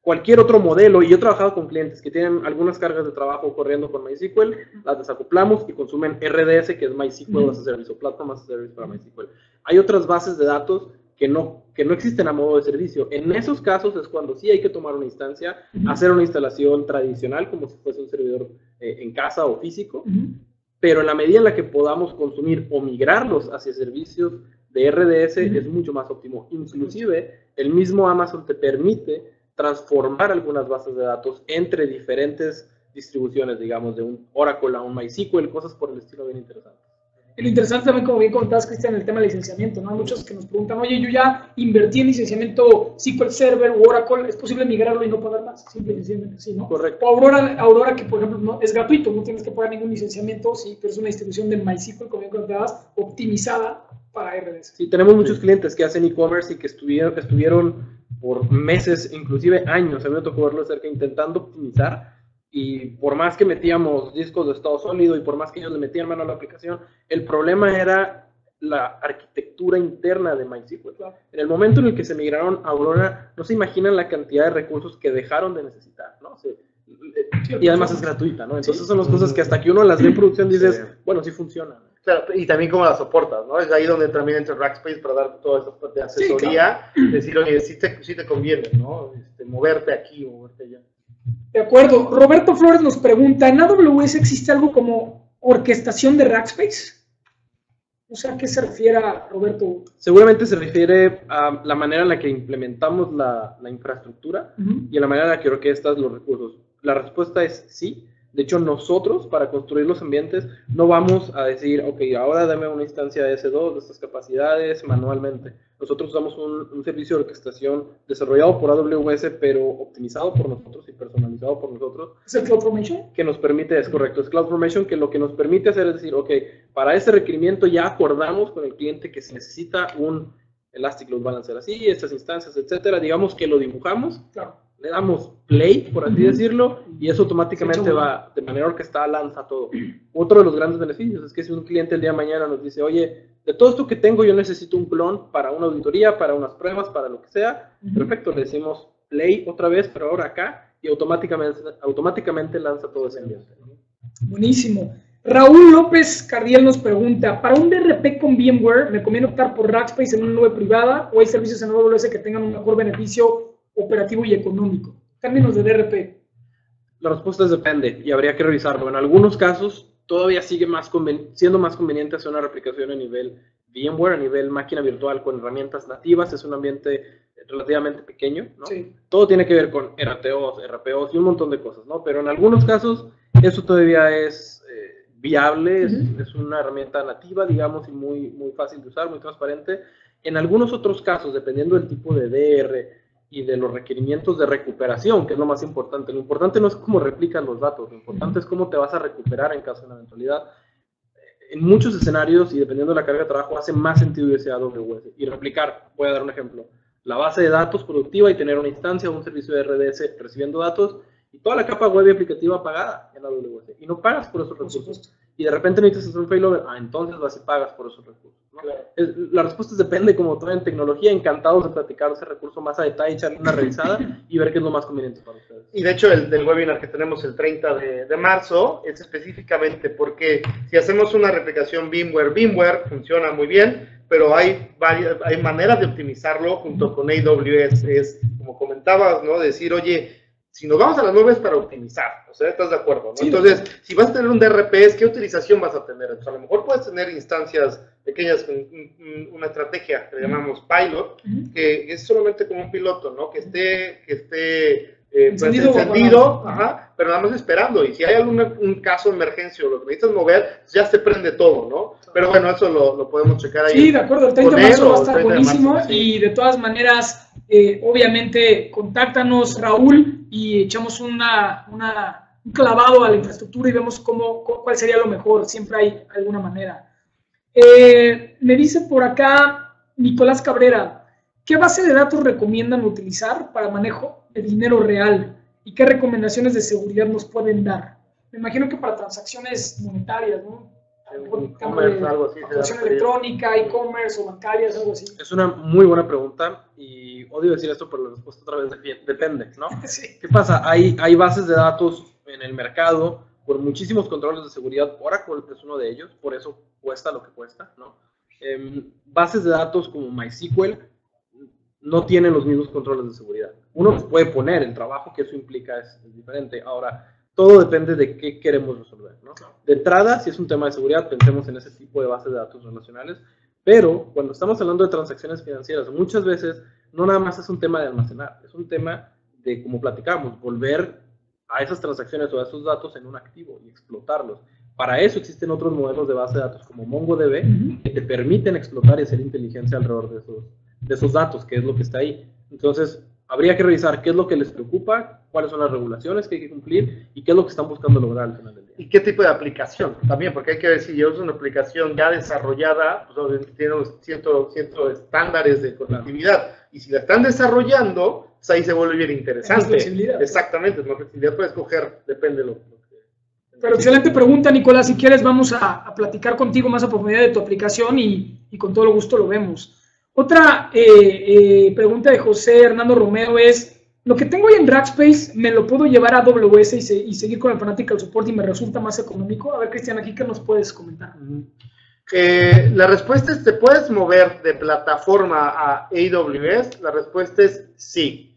cualquier otro modelo, y yo he trabajado con clientes que tienen algunas cargas de trabajo corriendo con MySQL, las desacoplamos y consumen RDS, que es MySQL as a Service o Platform as a Service para MySQL. Hay otras bases de datos que no existen a modo de servicio. En esos casos es cuando sí hay que tomar una instancia, hacer una instalación tradicional, como si fuese un servidor en casa o físico, pero en la medida en la que podamos consumir o migrarlos hacia servicios de RDS es mucho más óptimo. Inclusive, el mismo Amazon te permite transformar algunas bases de datos entre diferentes distribuciones, digamos, de un Oracle a un MySQL, cosas por el estilo bien interesantes. Y lo interesante también, como bien comentabas, Cristian, el tema del licenciamiento, ¿no? Hay muchos que nos preguntan, oye, yo ya invertí en licenciamiento SQL Server o Oracle, ¿es posible migrarlo y no pagar más? Simple y sencillamente, sí, ¿no? Correcto. O Aurora, que por ejemplo no, es gratuito, no tienes que pagar ningún licenciamiento, sí, pero es una distribución de MySQL, como bien comentabas, optimizada para RDS. Sí, tenemos muchos clientes que hacen e-commerce y que estuvieron por meses, inclusive años, a mí me tocó verlo cerca, intentando optimizar, y por más que metíamos discos de estado sólido y por más que ellos le metían mano a la aplicación, el problema era la arquitectura interna de MySQL. En el momento en el que se migraron a Aurora, no se imaginan la cantidad de recursos que dejaron de necesitar, ¿no? Y además es gratuita, ¿no? Entonces son las cosas que hasta que uno las ve en producción dices, bueno, sí funciona. Claro, y también cómo las soportas, ¿no? Es ahí donde también entra Rackspace para dar toda esa parte de asesoría, decir, oye, sí te conviene, ¿no? Moverte aquí o moverte allá. De acuerdo. Roberto Flores nos pregunta, ¿en AWS existe algo como orquestación de Rackspace? O sea, ¿a qué se refiere, Roberto? Seguramente se refiere a la manera en la que implementamos la infraestructura y a la manera en la que orquestas los recursos. La respuesta es sí. De hecho, nosotros, para construir los ambientes, no vamos a decir, ok, ahora dame una instancia de S2 de estas capacidades manualmente. Nosotros usamos un servicio de orquestación desarrollado por AWS, pero optimizado por nosotros y personalizado por nosotros. ¿Es el CloudFormation? Que nos permite, es correcto, es CloudFormation, que lo que nos permite hacer es decir, ok, para este requerimiento ya acordamos con el cliente que se necesita un Elastic Load Balancer así, estas instancias, etcétera. Digamos que lo dibujamos. Claro. Le damos play, por así decirlo, y eso automáticamente va, de manera orquestada, lanza todo. Otro de los grandes beneficios es que si un cliente el día de mañana nos dice, oye, de todo esto que tengo yo necesito un clon para una auditoría, para unas pruebas, para lo que sea, perfecto, le decimos play otra vez, pero ahora acá, y automáticamente lanza todo ese ambiente. Buenísimo. Raúl López Cardiel nos pregunta, ¿para un DRP con VMware me conviene optar por Rackspace en una nube privada o hay servicios en AWS que tengan un mejor beneficio operativo y económico? Términos de DRP. La respuesta es depende y habría que revisarlo. En algunos casos todavía sigue siendo más conveniente hacer una replicación a nivel VMware, a nivel máquina virtual con herramientas nativas. Es un ambiente relativamente pequeño, ¿no? Sí. Todo tiene que ver con RPOs y un montón de cosas, ¿no? Pero en algunos casos eso todavía es viable, es una herramienta nativa, digamos, y muy fácil de usar, muy transparente. En algunos otros casos, dependiendo del tipo de DR y de los requerimientos de recuperación, que es lo más importante. Lo importante no es cómo replicas los datos, lo importante es cómo te vas a recuperar en caso de una eventualidad. En muchos escenarios, y dependiendo de la carga de trabajo, hace más sentido irse a AWS. Y replicar, voy a dar un ejemplo, la base de datos productiva y tener una instancia o un servicio de RDS recibiendo datos, y toda la capa web y aplicativa pagada en AWS. Y no pagas por esos recursos. Y de repente necesitas hacer un failover, entonces vas y pagas por esos recursos, ¿no? Claro. La respuesta es depende, como todo en tecnología, encantados de platicar ese recurso más a detalle, echarle una revisada y ver qué es lo más conveniente para ustedes. Y de hecho el del webinar que tenemos el 30 de marzo es específicamente porque si hacemos una replicación VMware funciona muy bien, pero hay maneras de optimizarlo junto con AWS, es como comentabas, ¿no? Decir, oye, si nos vamos a las nubes para optimizar, o sea, ¿estás de acuerdo? ¿No? Sí, entonces, si vas a tener un DRP, ¿qué utilización vas a tener? Entonces, a lo mejor puedes tener instancias pequeñas con una estrategia que le llamamos pilot, que es solamente como un piloto, ¿no? Que esté encendido, pero nada más esperando. Y si hay un caso de emergencia o lo que necesitas mover, ya se prende todo, ¿no? Pero bueno, eso lo podemos checar ahí. Sí, de acuerdo, el 30 de marzo va a estar buenísimo. Y de todas maneras, obviamente, contáctanos, Raúl, y echamos un clavado a la infraestructura y vemos cuál sería lo mejor. Siempre hay alguna manera. Me dice por acá Nicolás Cabrera, ¿qué base de datos recomiendan utilizar para manejo de dinero real? ¿Y qué recomendaciones de seguridad nos pueden dar? Me imagino que para transacciones monetarias, ¿no? Algo así, facturación electrónica, e-commerce o bancarias, algo así. Es una muy buena pregunta y odio decir esto, pero la respuesta otra vez depende, ¿no? Sí. ¿Qué pasa? Hay bases de datos en el mercado por muchísimos controles de seguridad. Oracle es uno de ellos, por eso cuesta lo que cuesta, ¿no? Bases de datos como MySQL no tienen los mismos controles de seguridad. Uno los puede poner, el trabajo que eso implica es diferente. Ahora, todo depende de qué queremos resolver, ¿no? De entrada, si es un tema de seguridad, pensemos en ese tipo de bases de datos relacionales, pero cuando estamos hablando de transacciones financieras, muchas veces no nada más es un tema de almacenar, es un tema de, como platicamos, volver a esas transacciones o a esos datos en un activo y explotarlos. Para eso existen otros modelos de base de datos como MongoDB que te permiten explotar y hacer inteligencia alrededor de esos datos, que es lo que está ahí. Entonces, habría que revisar qué es lo que les preocupa, cuáles son las regulaciones que hay que cumplir y qué es lo que están buscando lograr al final del día. ¿Y qué tipo de aplicación? También, porque hay que ver si yo uso una aplicación ya desarrollada, pues obviamente tiene ciertos estándares de conectividad. Y si la están desarrollando, pues ahí se vuelve bien interesante. Es flexibilidad. Exactamente, es más flexibilidad. Puedes escoger, depende de lo que... Pero excelente pregunta, Nicolás. Si quieres, vamos a platicar contigo más a profundidad de tu aplicación y con todo gusto lo vemos. Otra pregunta de José Hernando Romero es, lo que tengo hoy en Rackspace, ¿me lo puedo llevar a AWS y seguir con el Fanatical Support y me resulta más económico? A ver, Cristian, aquí, ¿qué nos puedes comentar? La respuesta es, ¿te puedes mover de plataforma a AWS? La respuesta es sí.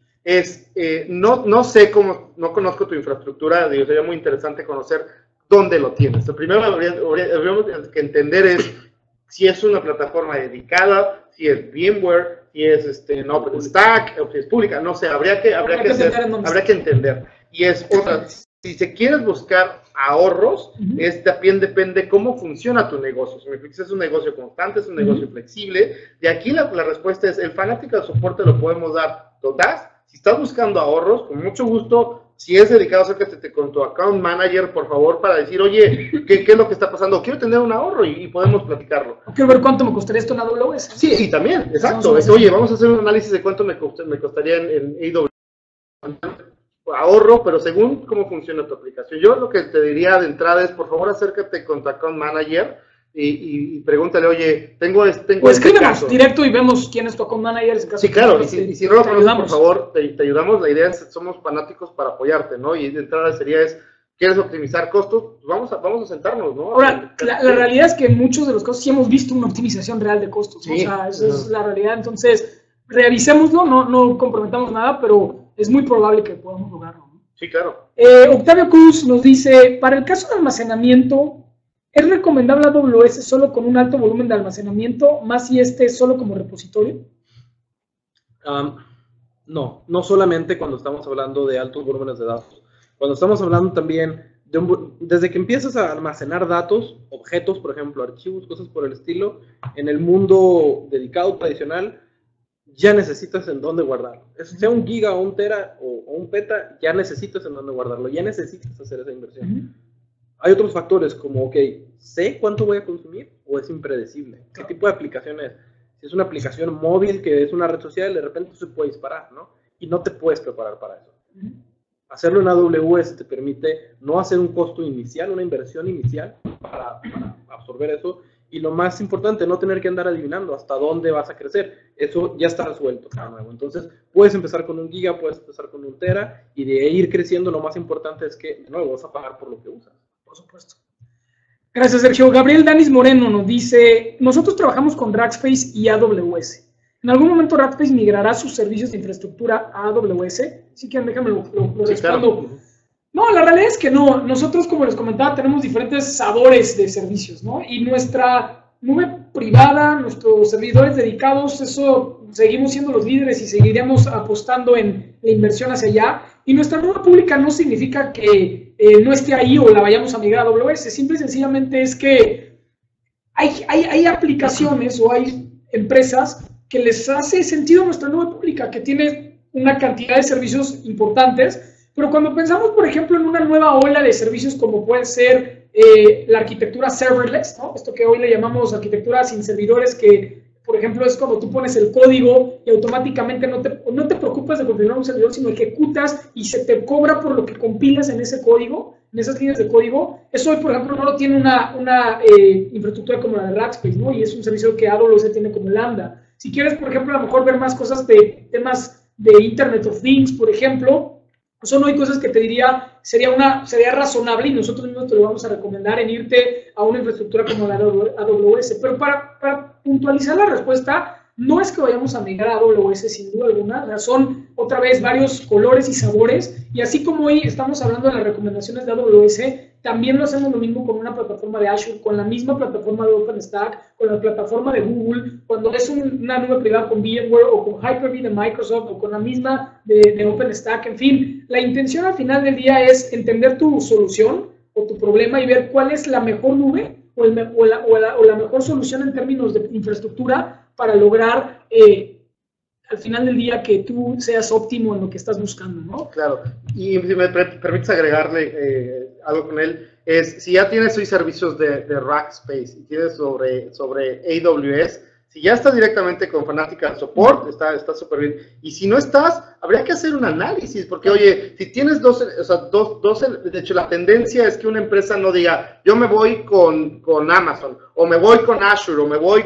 No sé cómo, no conozco tu infraestructura, digo, sería muy interesante conocer dónde lo tienes. Lo primero habríamos que entender es si es una plataforma dedicada, si es VMware, si es OpenStack, o si es pública, no sé, habría que entender. Y es otra, si se quieres buscar ahorros, también depende cómo funciona tu negocio. Si me fijas, es un negocio constante, es un negocio flexible. De aquí la respuesta es, el Fanatical Support te lo podemos dar, ¿lo das? Si estás buscando ahorros, con mucho gusto. Si es dedicado, acércate con tu account manager, por favor, para decir, oye, ¿qué es lo que está pasando? Quiero tener un ahorro y podemos platicarlo. Quiero ver cuánto me costaría esto en AWS. Sí, y también, exacto. Oye, vamos a hacer un análisis de cuánto me costaría en AWS. Ahorro, pero según cómo funciona tu aplicación. Yo lo que te diría de entrada es, por favor, acércate con tu account manager y pregúntale, oye, tengo este caso. Directo y vemos quién es tu account manager. Sí, claro, y si no lo conoces, por favor, te ayudamos. La idea es, somos fanáticos para apoyarte, ¿no? Y de entrada sería ¿quieres optimizar costos? Pues vamos a sentarnos, ¿no? Ahora, la realidad es que en muchos de los casos sí hemos visto una optimización real de costos, ¿no? Sí, o sea, esa es la realidad. Entonces, revisémoslo, no comprometamos nada, pero es muy probable que podamos lograrlo, ¿no? Sí, claro. Octavio Cruz nos dice, para el caso de almacenamiento, ¿es recomendable AWS solo con un alto volumen de almacenamiento, más si solo como repositorio? No solamente cuando estamos hablando de altos volúmenes de datos. Cuando estamos hablando también, desde que empiezas a almacenar datos, objetos, por ejemplo, archivos, cosas por el estilo, en el mundo dedicado tradicional, ya necesitas en dónde guardarlo. Sea un giga o un tera o un peta, ya necesitas en dónde guardarlo, ya necesitas hacer esa inversión. Hay otros factores como, ok, ¿sé cuánto voy a consumir o es impredecible? ¿Qué tipo de aplicación es? Si es una aplicación móvil que es una red social, de repente se puede disparar, ¿no? Y no te puedes preparar para eso. Hacerlo en AWS te permite no hacer un costo inicial, una inversión inicial para absorber eso. Y lo más importante, no tener que andar adivinando hasta dónde vas a crecer. Eso ya está resuelto de nuevo. Entonces, puedes empezar con un giga, puedes empezar con un tera, y de ir creciendo, lo más importante es que, de nuevo, vas a pagar por lo que usas. Por supuesto. Gracias, Sergio. Gabriel Danis Moreno nos dice, nosotros trabajamos con Rackspace y AWS. ¿En algún momento Rackspace migrará sus servicios de infraestructura a AWS? Si quieren, déjame lo respondo. Claro. No, la realidad es que no. Nosotros, como les comentaba, tenemos diferentes sabores de servicios, ¿no? Y nuestra nube privada, nuestros servidores dedicados, eso seguimos siendo los líderes y seguiremos apostando en la inversión hacia allá. Y nuestra nube pública no significa que no esté ahí o la vayamos a migrar a AWS. Simple y sencillamente es que hay aplicaciones o hay empresas que les hace sentido nuestra nube pública, que tiene una cantidad de servicios importantes. Pero cuando pensamos, por ejemplo, en una nueva ola de servicios como puede ser la arquitectura serverless, ¿no? Esto que hoy le llamamos arquitectura sin servidores, que, por ejemplo, es cuando tú pones el código y automáticamente no te preocupas de configurar un servidor, sino ejecutas y se te cobra por lo que compilas en ese código, en esas líneas de código. Eso hoy, por ejemplo, no lo tiene una infraestructura como la de Rackspace, ¿no? Y es un servicio que AWS tiene como Lambda. Si quieres, por ejemplo, a lo mejor ver más cosas de temas de Internet of Things, por ejemplo, pues no hay cosas que te diría, sería razonable y nosotros mismos te lo vamos a recomendar en irte a una infraestructura como la AWS. Pero para puntualizar la respuesta, no es que vayamos a migrar a AWS sin duda alguna, son otra vez varios colores y sabores, y así como hoy estamos hablando de las recomendaciones de AWS, también lo hacemos lo mismo con una plataforma de Azure, con la misma plataforma de OpenStack, con la plataforma de Google, cuando es una nube privada con VMware o con Hyper-V de Microsoft o con la misma de OpenStack, en fin. La intención al final del día es entender tu solución o tu problema y ver cuál es la mejor nube o la mejor solución en términos de infraestructura para lograr al final del día que tú seas óptimo en lo que estás buscando, ¿no? Claro, y si me permites agregarle algo con él, es si ya tienes hoy servicios de Rackspace y tienes sobre AWS, si ya estás directamente con Fanatical Support, está súper bien. Y si no estás, habría que hacer un análisis, porque oye, si tienes de hecho la tendencia es que una empresa no diga, yo me voy con Amazon, o me voy con Azure, o me voy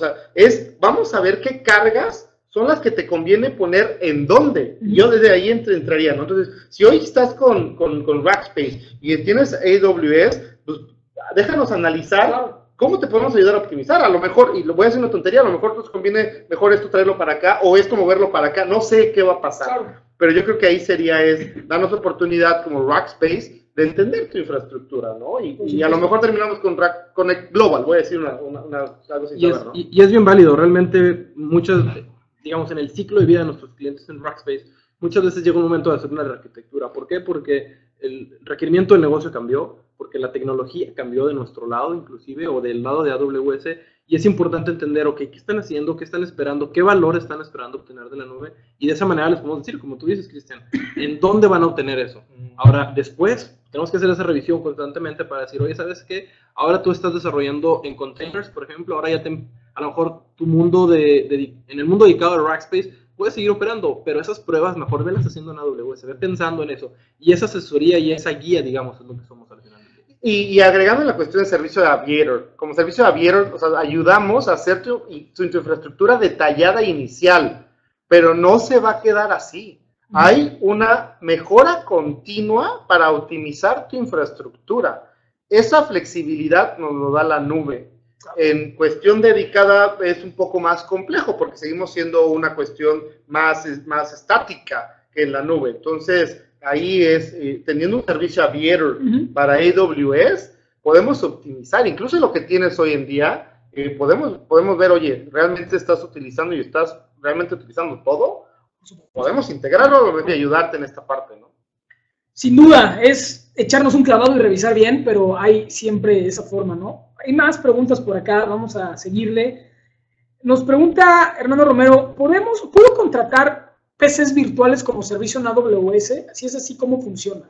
vamos a ver qué cargas son las que te conviene poner en dónde. Y yo desde ahí entraría, ¿no? Entonces, si hoy estás con Rackspace y tienes AWS, pues déjanos analizar cómo te podemos ayudar a optimizar. A lo mejor, y lo voy a hacer una tontería, a lo mejor nos conviene mejor esto traerlo para acá o esto moverlo para acá. No sé qué va a pasar. Pero yo creo que ahí darnos oportunidad como Rackspace de entender tu infraestructura, ¿no? Y a lo mejor terminamos con Connect Global, voy a decir algo sin saber, ¿no? Y es bien válido, realmente muchas, digamos, en el ciclo de vida de nuestros clientes en Rackspace, muchas veces llega un momento de hacer una rearquitectura. ¿Por qué? Porque el requerimiento del negocio cambió, porque la tecnología cambió de nuestro lado inclusive, o del lado de AWS, y es importante entender, ok, ¿qué están haciendo? ¿Qué están esperando? ¿Qué valor están esperando obtener de la nube? Y de esa manera les podemos decir, como tú dices, Cristian, ¿en dónde van a obtener eso? Ahora, después, tenemos que hacer esa revisión constantemente para decir, oye, ¿sabes qué? Ahora tú estás desarrollando en containers, por ejemplo, ahora ya a lo mejor tu mundo en el mundo dedicado a Rackspace puedes seguir operando, pero esas pruebas mejor velas haciendo en AWS, ve pensando en eso. Y esa asesoría y esa guía, digamos, es lo que somos al final. Y agregando la cuestión del servicio de Aviator, como servicio de Aviator, o sea, ayudamos a hacer tu infraestructura detallada inicial, pero no se va a quedar así. Hay una mejora continua para optimizar tu infraestructura. Esa flexibilidad nos lo da la nube. En cuestión dedicada es un poco más complejo porque seguimos siendo una cuestión más estática que en la nube. Entonces, ahí teniendo un servicio Aviator para AWS, podemos optimizar. Incluso lo que tienes hoy en día, podemos ver, oye, ¿realmente estás utilizando y estás realmente utilizando todo? Podemos integrarlo y ayudarte en esta parte, ¿no? Sin duda, es echarnos un clavado y revisar bien, pero hay siempre esa forma, ¿no? Hay más preguntas por acá, vamos a seguirle. Nos pregunta Hernando Romero, ¿puedo contratar PCs virtuales como servicio en AWS? Si es así, ¿cómo funciona?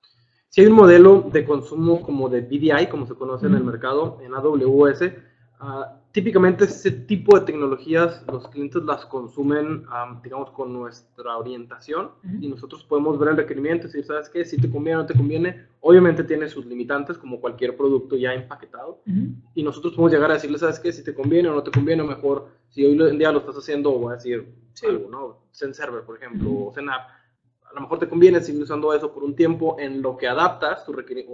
Si hay un modelo de consumo como de VDI, como se conoce en el mercado, en AWS, típicamente ese tipo de tecnologías los clientes las consumen, digamos, con nuestra orientación y nosotros podemos ver el requerimiento y decir, ¿sabes qué? Si te conviene o no te conviene, obviamente tiene sus limitantes como cualquier producto ya empaquetado y nosotros podemos llegar a decirle, ¿sabes qué? Si te conviene o no te conviene, o mejor, si hoy en día lo estás haciendo, voy a decir algo, ¿no? Zen Server, por ejemplo, o Zen App, a lo mejor te conviene seguir usando eso por un tiempo en lo que adaptas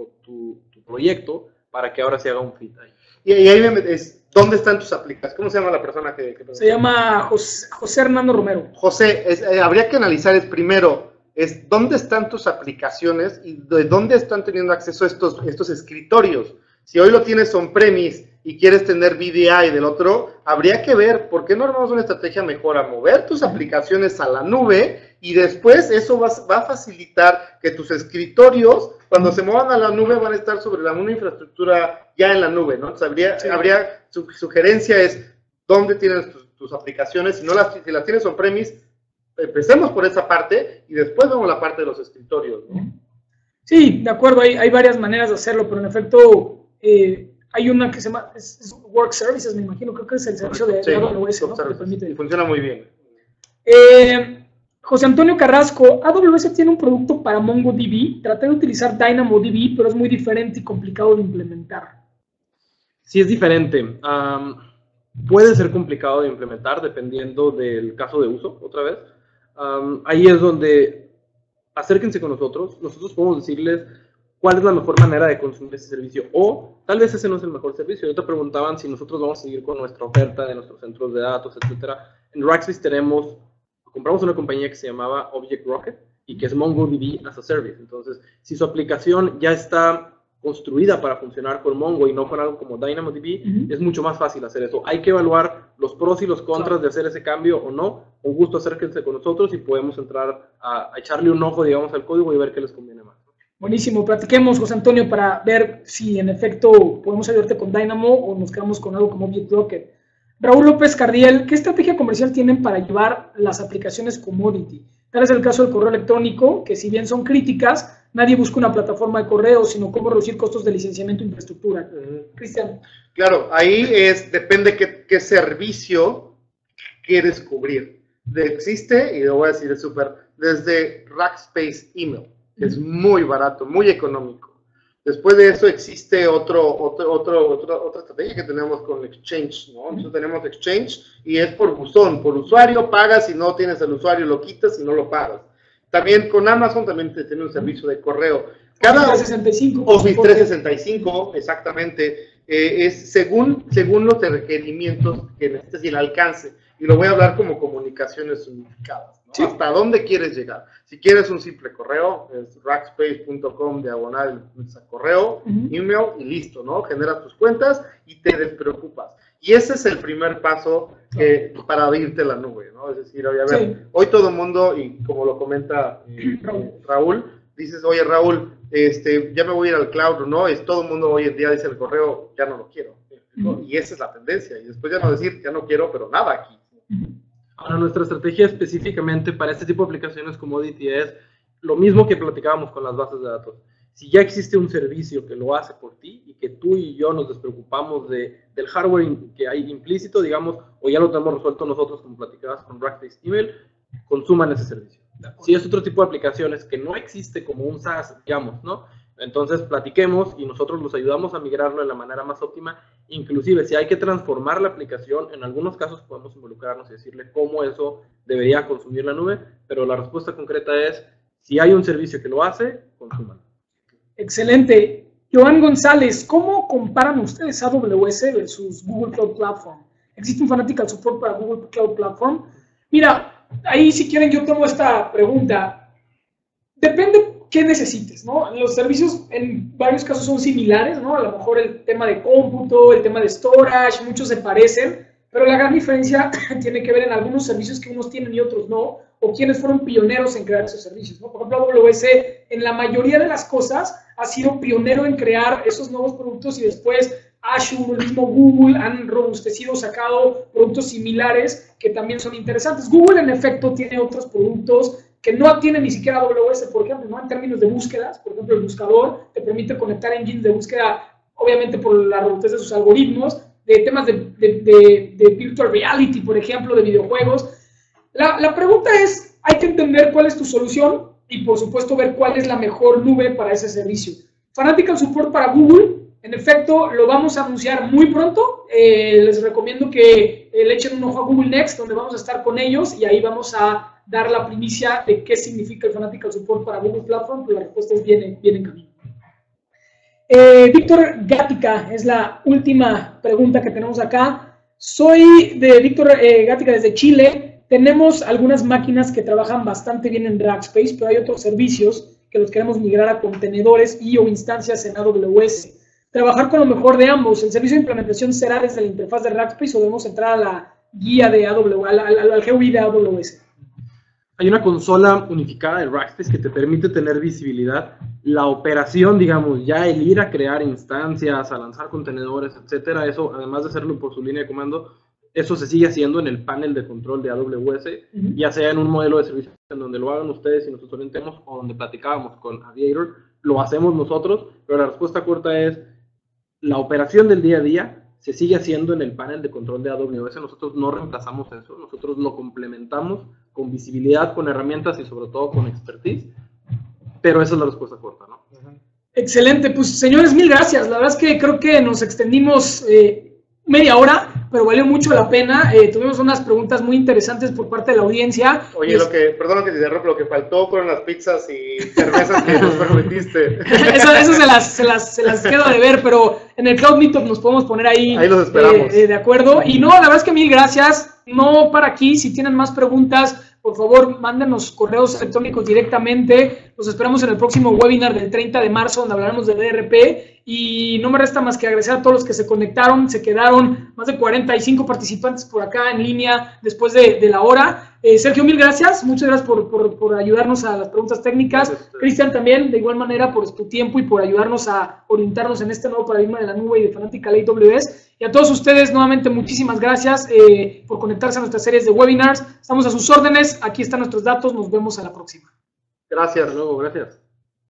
tu proyecto para que ahora se haga un fit ahí. Y ahí ¿dónde están tus aplicaciones? ¿Cómo se llama la persona que se llama José Hernando Romero. José, habría que analizar primero, ¿dónde están tus aplicaciones y de dónde están teniendo acceso estos escritorios? Si hoy lo tienes on-premise y quieres tener VDI del otro, habría que ver por qué no armamos una estrategia mejor a mover tus aplicaciones a la nube y después eso va a facilitar que tus escritorios, cuando se muevan a la nube, van a estar sobre una infraestructura ya en la nube, ¿no? Entonces su sugerencia es dónde tienes tus aplicaciones, si las tienes on-premise, empecemos por esa parte y después vemos la parte de los escritorios, ¿no? Sí, de acuerdo, hay varias maneras de hacerlo, pero en efecto hay una que se llama Work Services, me imagino, creo que es el servicio de AWS, ¿no? Que permite. Y funciona muy bien. José Antonio Carrasco, AWS tiene un producto para MongoDB, traté de utilizar DynamoDB, pero es muy diferente y complicado de implementar. Sí, es diferente. puede ser complicado de implementar dependiendo del caso de uso, otra vez. Ahí es donde acérquense con nosotros podemos decirles cuál es la mejor manera de consumir ese servicio, o tal vez ese no es el mejor servicio. Ahorita preguntaban si nosotros vamos a seguir con nuestra oferta de nuestros centros de datos, etcétera. En Rackspace compramos una compañía que se llamaba Object Rocket y que es MongoDB as a Service. Entonces, si su aplicación ya está construida para funcionar con Mongo y no con algo como DynamoDB, es mucho más fácil hacer eso. Hay que evaluar los pros y los contras de hacer ese cambio o no. Con gusto acérquense con nosotros y podemos entrar a echarle un ojo, digamos, al código y ver qué les conviene más. Buenísimo, platiquemos, José Antonio, para ver si en efecto podemos ayudarte con Dynamo o nos quedamos con algo como Object Rocket. Raúl López Cardiel, ¿qué estrategia comercial tienen para llevar las aplicaciones commodity? Tal es el caso del correo electrónico, que si bien son críticas, nadie busca una plataforma de correo, sino cómo reducir costos de licenciamiento e infraestructura. Cristian. Claro, ahí depende qué servicio quieres cubrir. Existe, y lo voy a decir, es súper, desde Rackspace Email, que es muy barato, muy económico. Después de eso existe otra estrategia que tenemos con Exchange, ¿no? Nosotros tenemos Exchange y es por buzón, por usuario, pagas, si no tienes el usuario lo quitas y no lo pagas. También con Amazon también tiene un servicio de correo. Office 365. Office 365, exactamente, es según los requerimientos que necesites y el alcance. Y lo voy a hablar como comunicaciones unificadas, ¿no? Sí. ¿Hasta dónde quieres llegar? Si quieres un simple correo, es rackspace.com/correo, email y listo, ¿no? Generas tus cuentas y te despreocupas. Y ese es el primer paso para abrirte la nube, ¿no? Es decir, oye, a ver, hoy todo el mundo, y como lo comenta Raúl, dices, oye, Raúl, ya me voy a ir al cloud, ¿no? Todo el mundo hoy en día dice el correo, ya no lo quiero, ¿no? Y esa es la tendencia. Y después ya no decir, ya no quiero, pero nada aquí. Ahora, nuestra estrategia específicamente para este tipo de aplicaciones commodity es lo mismo que platicábamos con las bases de datos. Si ya existe un servicio que lo hace por ti y que tú y yo nos despreocupamos del hardware que hay implícito, digamos, o ya lo tenemos resuelto nosotros, como platicabas con Rackspace Email, consuman ese servicio. Si es otro tipo de aplicaciones que no existe como un SaaS, digamos, ¿no? Entonces platiquemos y nosotros los ayudamos a migrarlo de la manera más óptima. Inclusive si hay que transformar la aplicación, en algunos casos podemos involucrarnos y decirle cómo eso debería consumir la nube, pero la respuesta concreta es, si hay un servicio que lo hace, consuman. Excelente. Joan González, ¿cómo comparan ustedes AWS versus Google Cloud Platform? ¿Existe un fanatical support para Google Cloud Platform? Mira, ahí si quieren yo tomo esta pregunta. Depende qué necesites, ¿no? Los servicios en varios casos son similares, ¿no? A lo mejor el tema de cómputo, el tema de storage, muchos se parecen, pero la gran diferencia tiene que ver en algunos servicios que unos tienen y otros no, o quienes fueron pioneros en crear esos servicios, ¿no? Por ejemplo, AWS en la mayoría de las cosas ha sido pionero en crear esos nuevos productos y después Azure, el mismo Google han robustecido, sacado productos similares que también son interesantes. Google en efecto tiene otros productos que no tiene ni siquiera AWS, por ejemplo, ¿no? En términos de búsquedas, por ejemplo, el buscador te permite conectar engines de búsqueda, obviamente por la robustez de sus algoritmos, de temas de virtual reality, por ejemplo, de videojuegos. La pregunta es, hay que entender cuál es tu solución y, por supuesto, ver cuál es la mejor nube para ese servicio. Fanatical Support para Google, en efecto, lo vamos a anunciar muy pronto. Les recomiendo que le echen un ojo a Google Next, donde vamos a estar con ellos y ahí vamos a dar la primicia de qué significa el Fanatical Support para Google Platform, pero la respuesta es bien en camino. Víctor Gatica es la última pregunta que tenemos acá. Soy de Víctor Gatica desde Chile. Tenemos algunas máquinas que trabajan bastante bien en Rackspace, pero hay otros servicios que los queremos migrar a contenedores y o instancias en AWS. Trabajar con lo mejor de ambos. ¿El servicio de implementación será desde la interfaz de Rackspace o debemos entrar a la guía de AWS, al GUI de AWS? Hay una consola unificada de Rackspace que te permite tener visibilidad. La operación, digamos, ya el ir a crear instancias, a lanzar contenedores, etcétera, eso, además de hacerlo por su línea de comando, eso se sigue haciendo en el panel de control de AWS, ya sea en un modelo de servicio en donde lo hagan ustedes y nosotros orientemos, o donde platicábamos con Aviator, lo hacemos nosotros, pero la respuesta corta es, la operación del día a día se sigue haciendo en el panel de control de AWS. Nosotros no reemplazamos eso, nosotros lo complementamos con visibilidad, con herramientas y sobre todo con expertise, pero esa es la respuesta corta, ¿no? Excelente, pues señores, mil gracias. La verdad es que creo que nos extendimos media hora, pero valió mucho la pena. Tuvimos unas preguntas muy interesantes por parte de la audiencia. Oye, perdón que te interrumpa, lo que faltó fueron las pizzas y cervezas que nos permitiste. Eso se las quedo de ver, pero en el Cloud Meetup nos podemos poner ahí. Ahí los esperamos. De acuerdo. Y no, la verdad es que mil gracias. No para aquí, si tienen más preguntas, por favor, mándenos correos electrónicos directamente. Los esperamos en el próximo webinar del 30 de marzo, donde hablaremos de DRP. Y no me resta más que agradecer a todos los que se conectaron. Se quedaron más de 45 participantes por acá en línea después de la hora. Sergio, mil gracias. Muchas gracias por ayudarnos a las preguntas técnicas. Cristian, también, de igual manera, por tu tiempo y por ayudarnos a orientarnos en este nuevo paradigma de la nube y de Fanatical AWS. Y a todos ustedes, nuevamente, muchísimas gracias por conectarse a nuestras series de webinars. Estamos a sus órdenes. Aquí están nuestros datos. Nos vemos a la próxima. Gracias. Hasta luego. Gracias.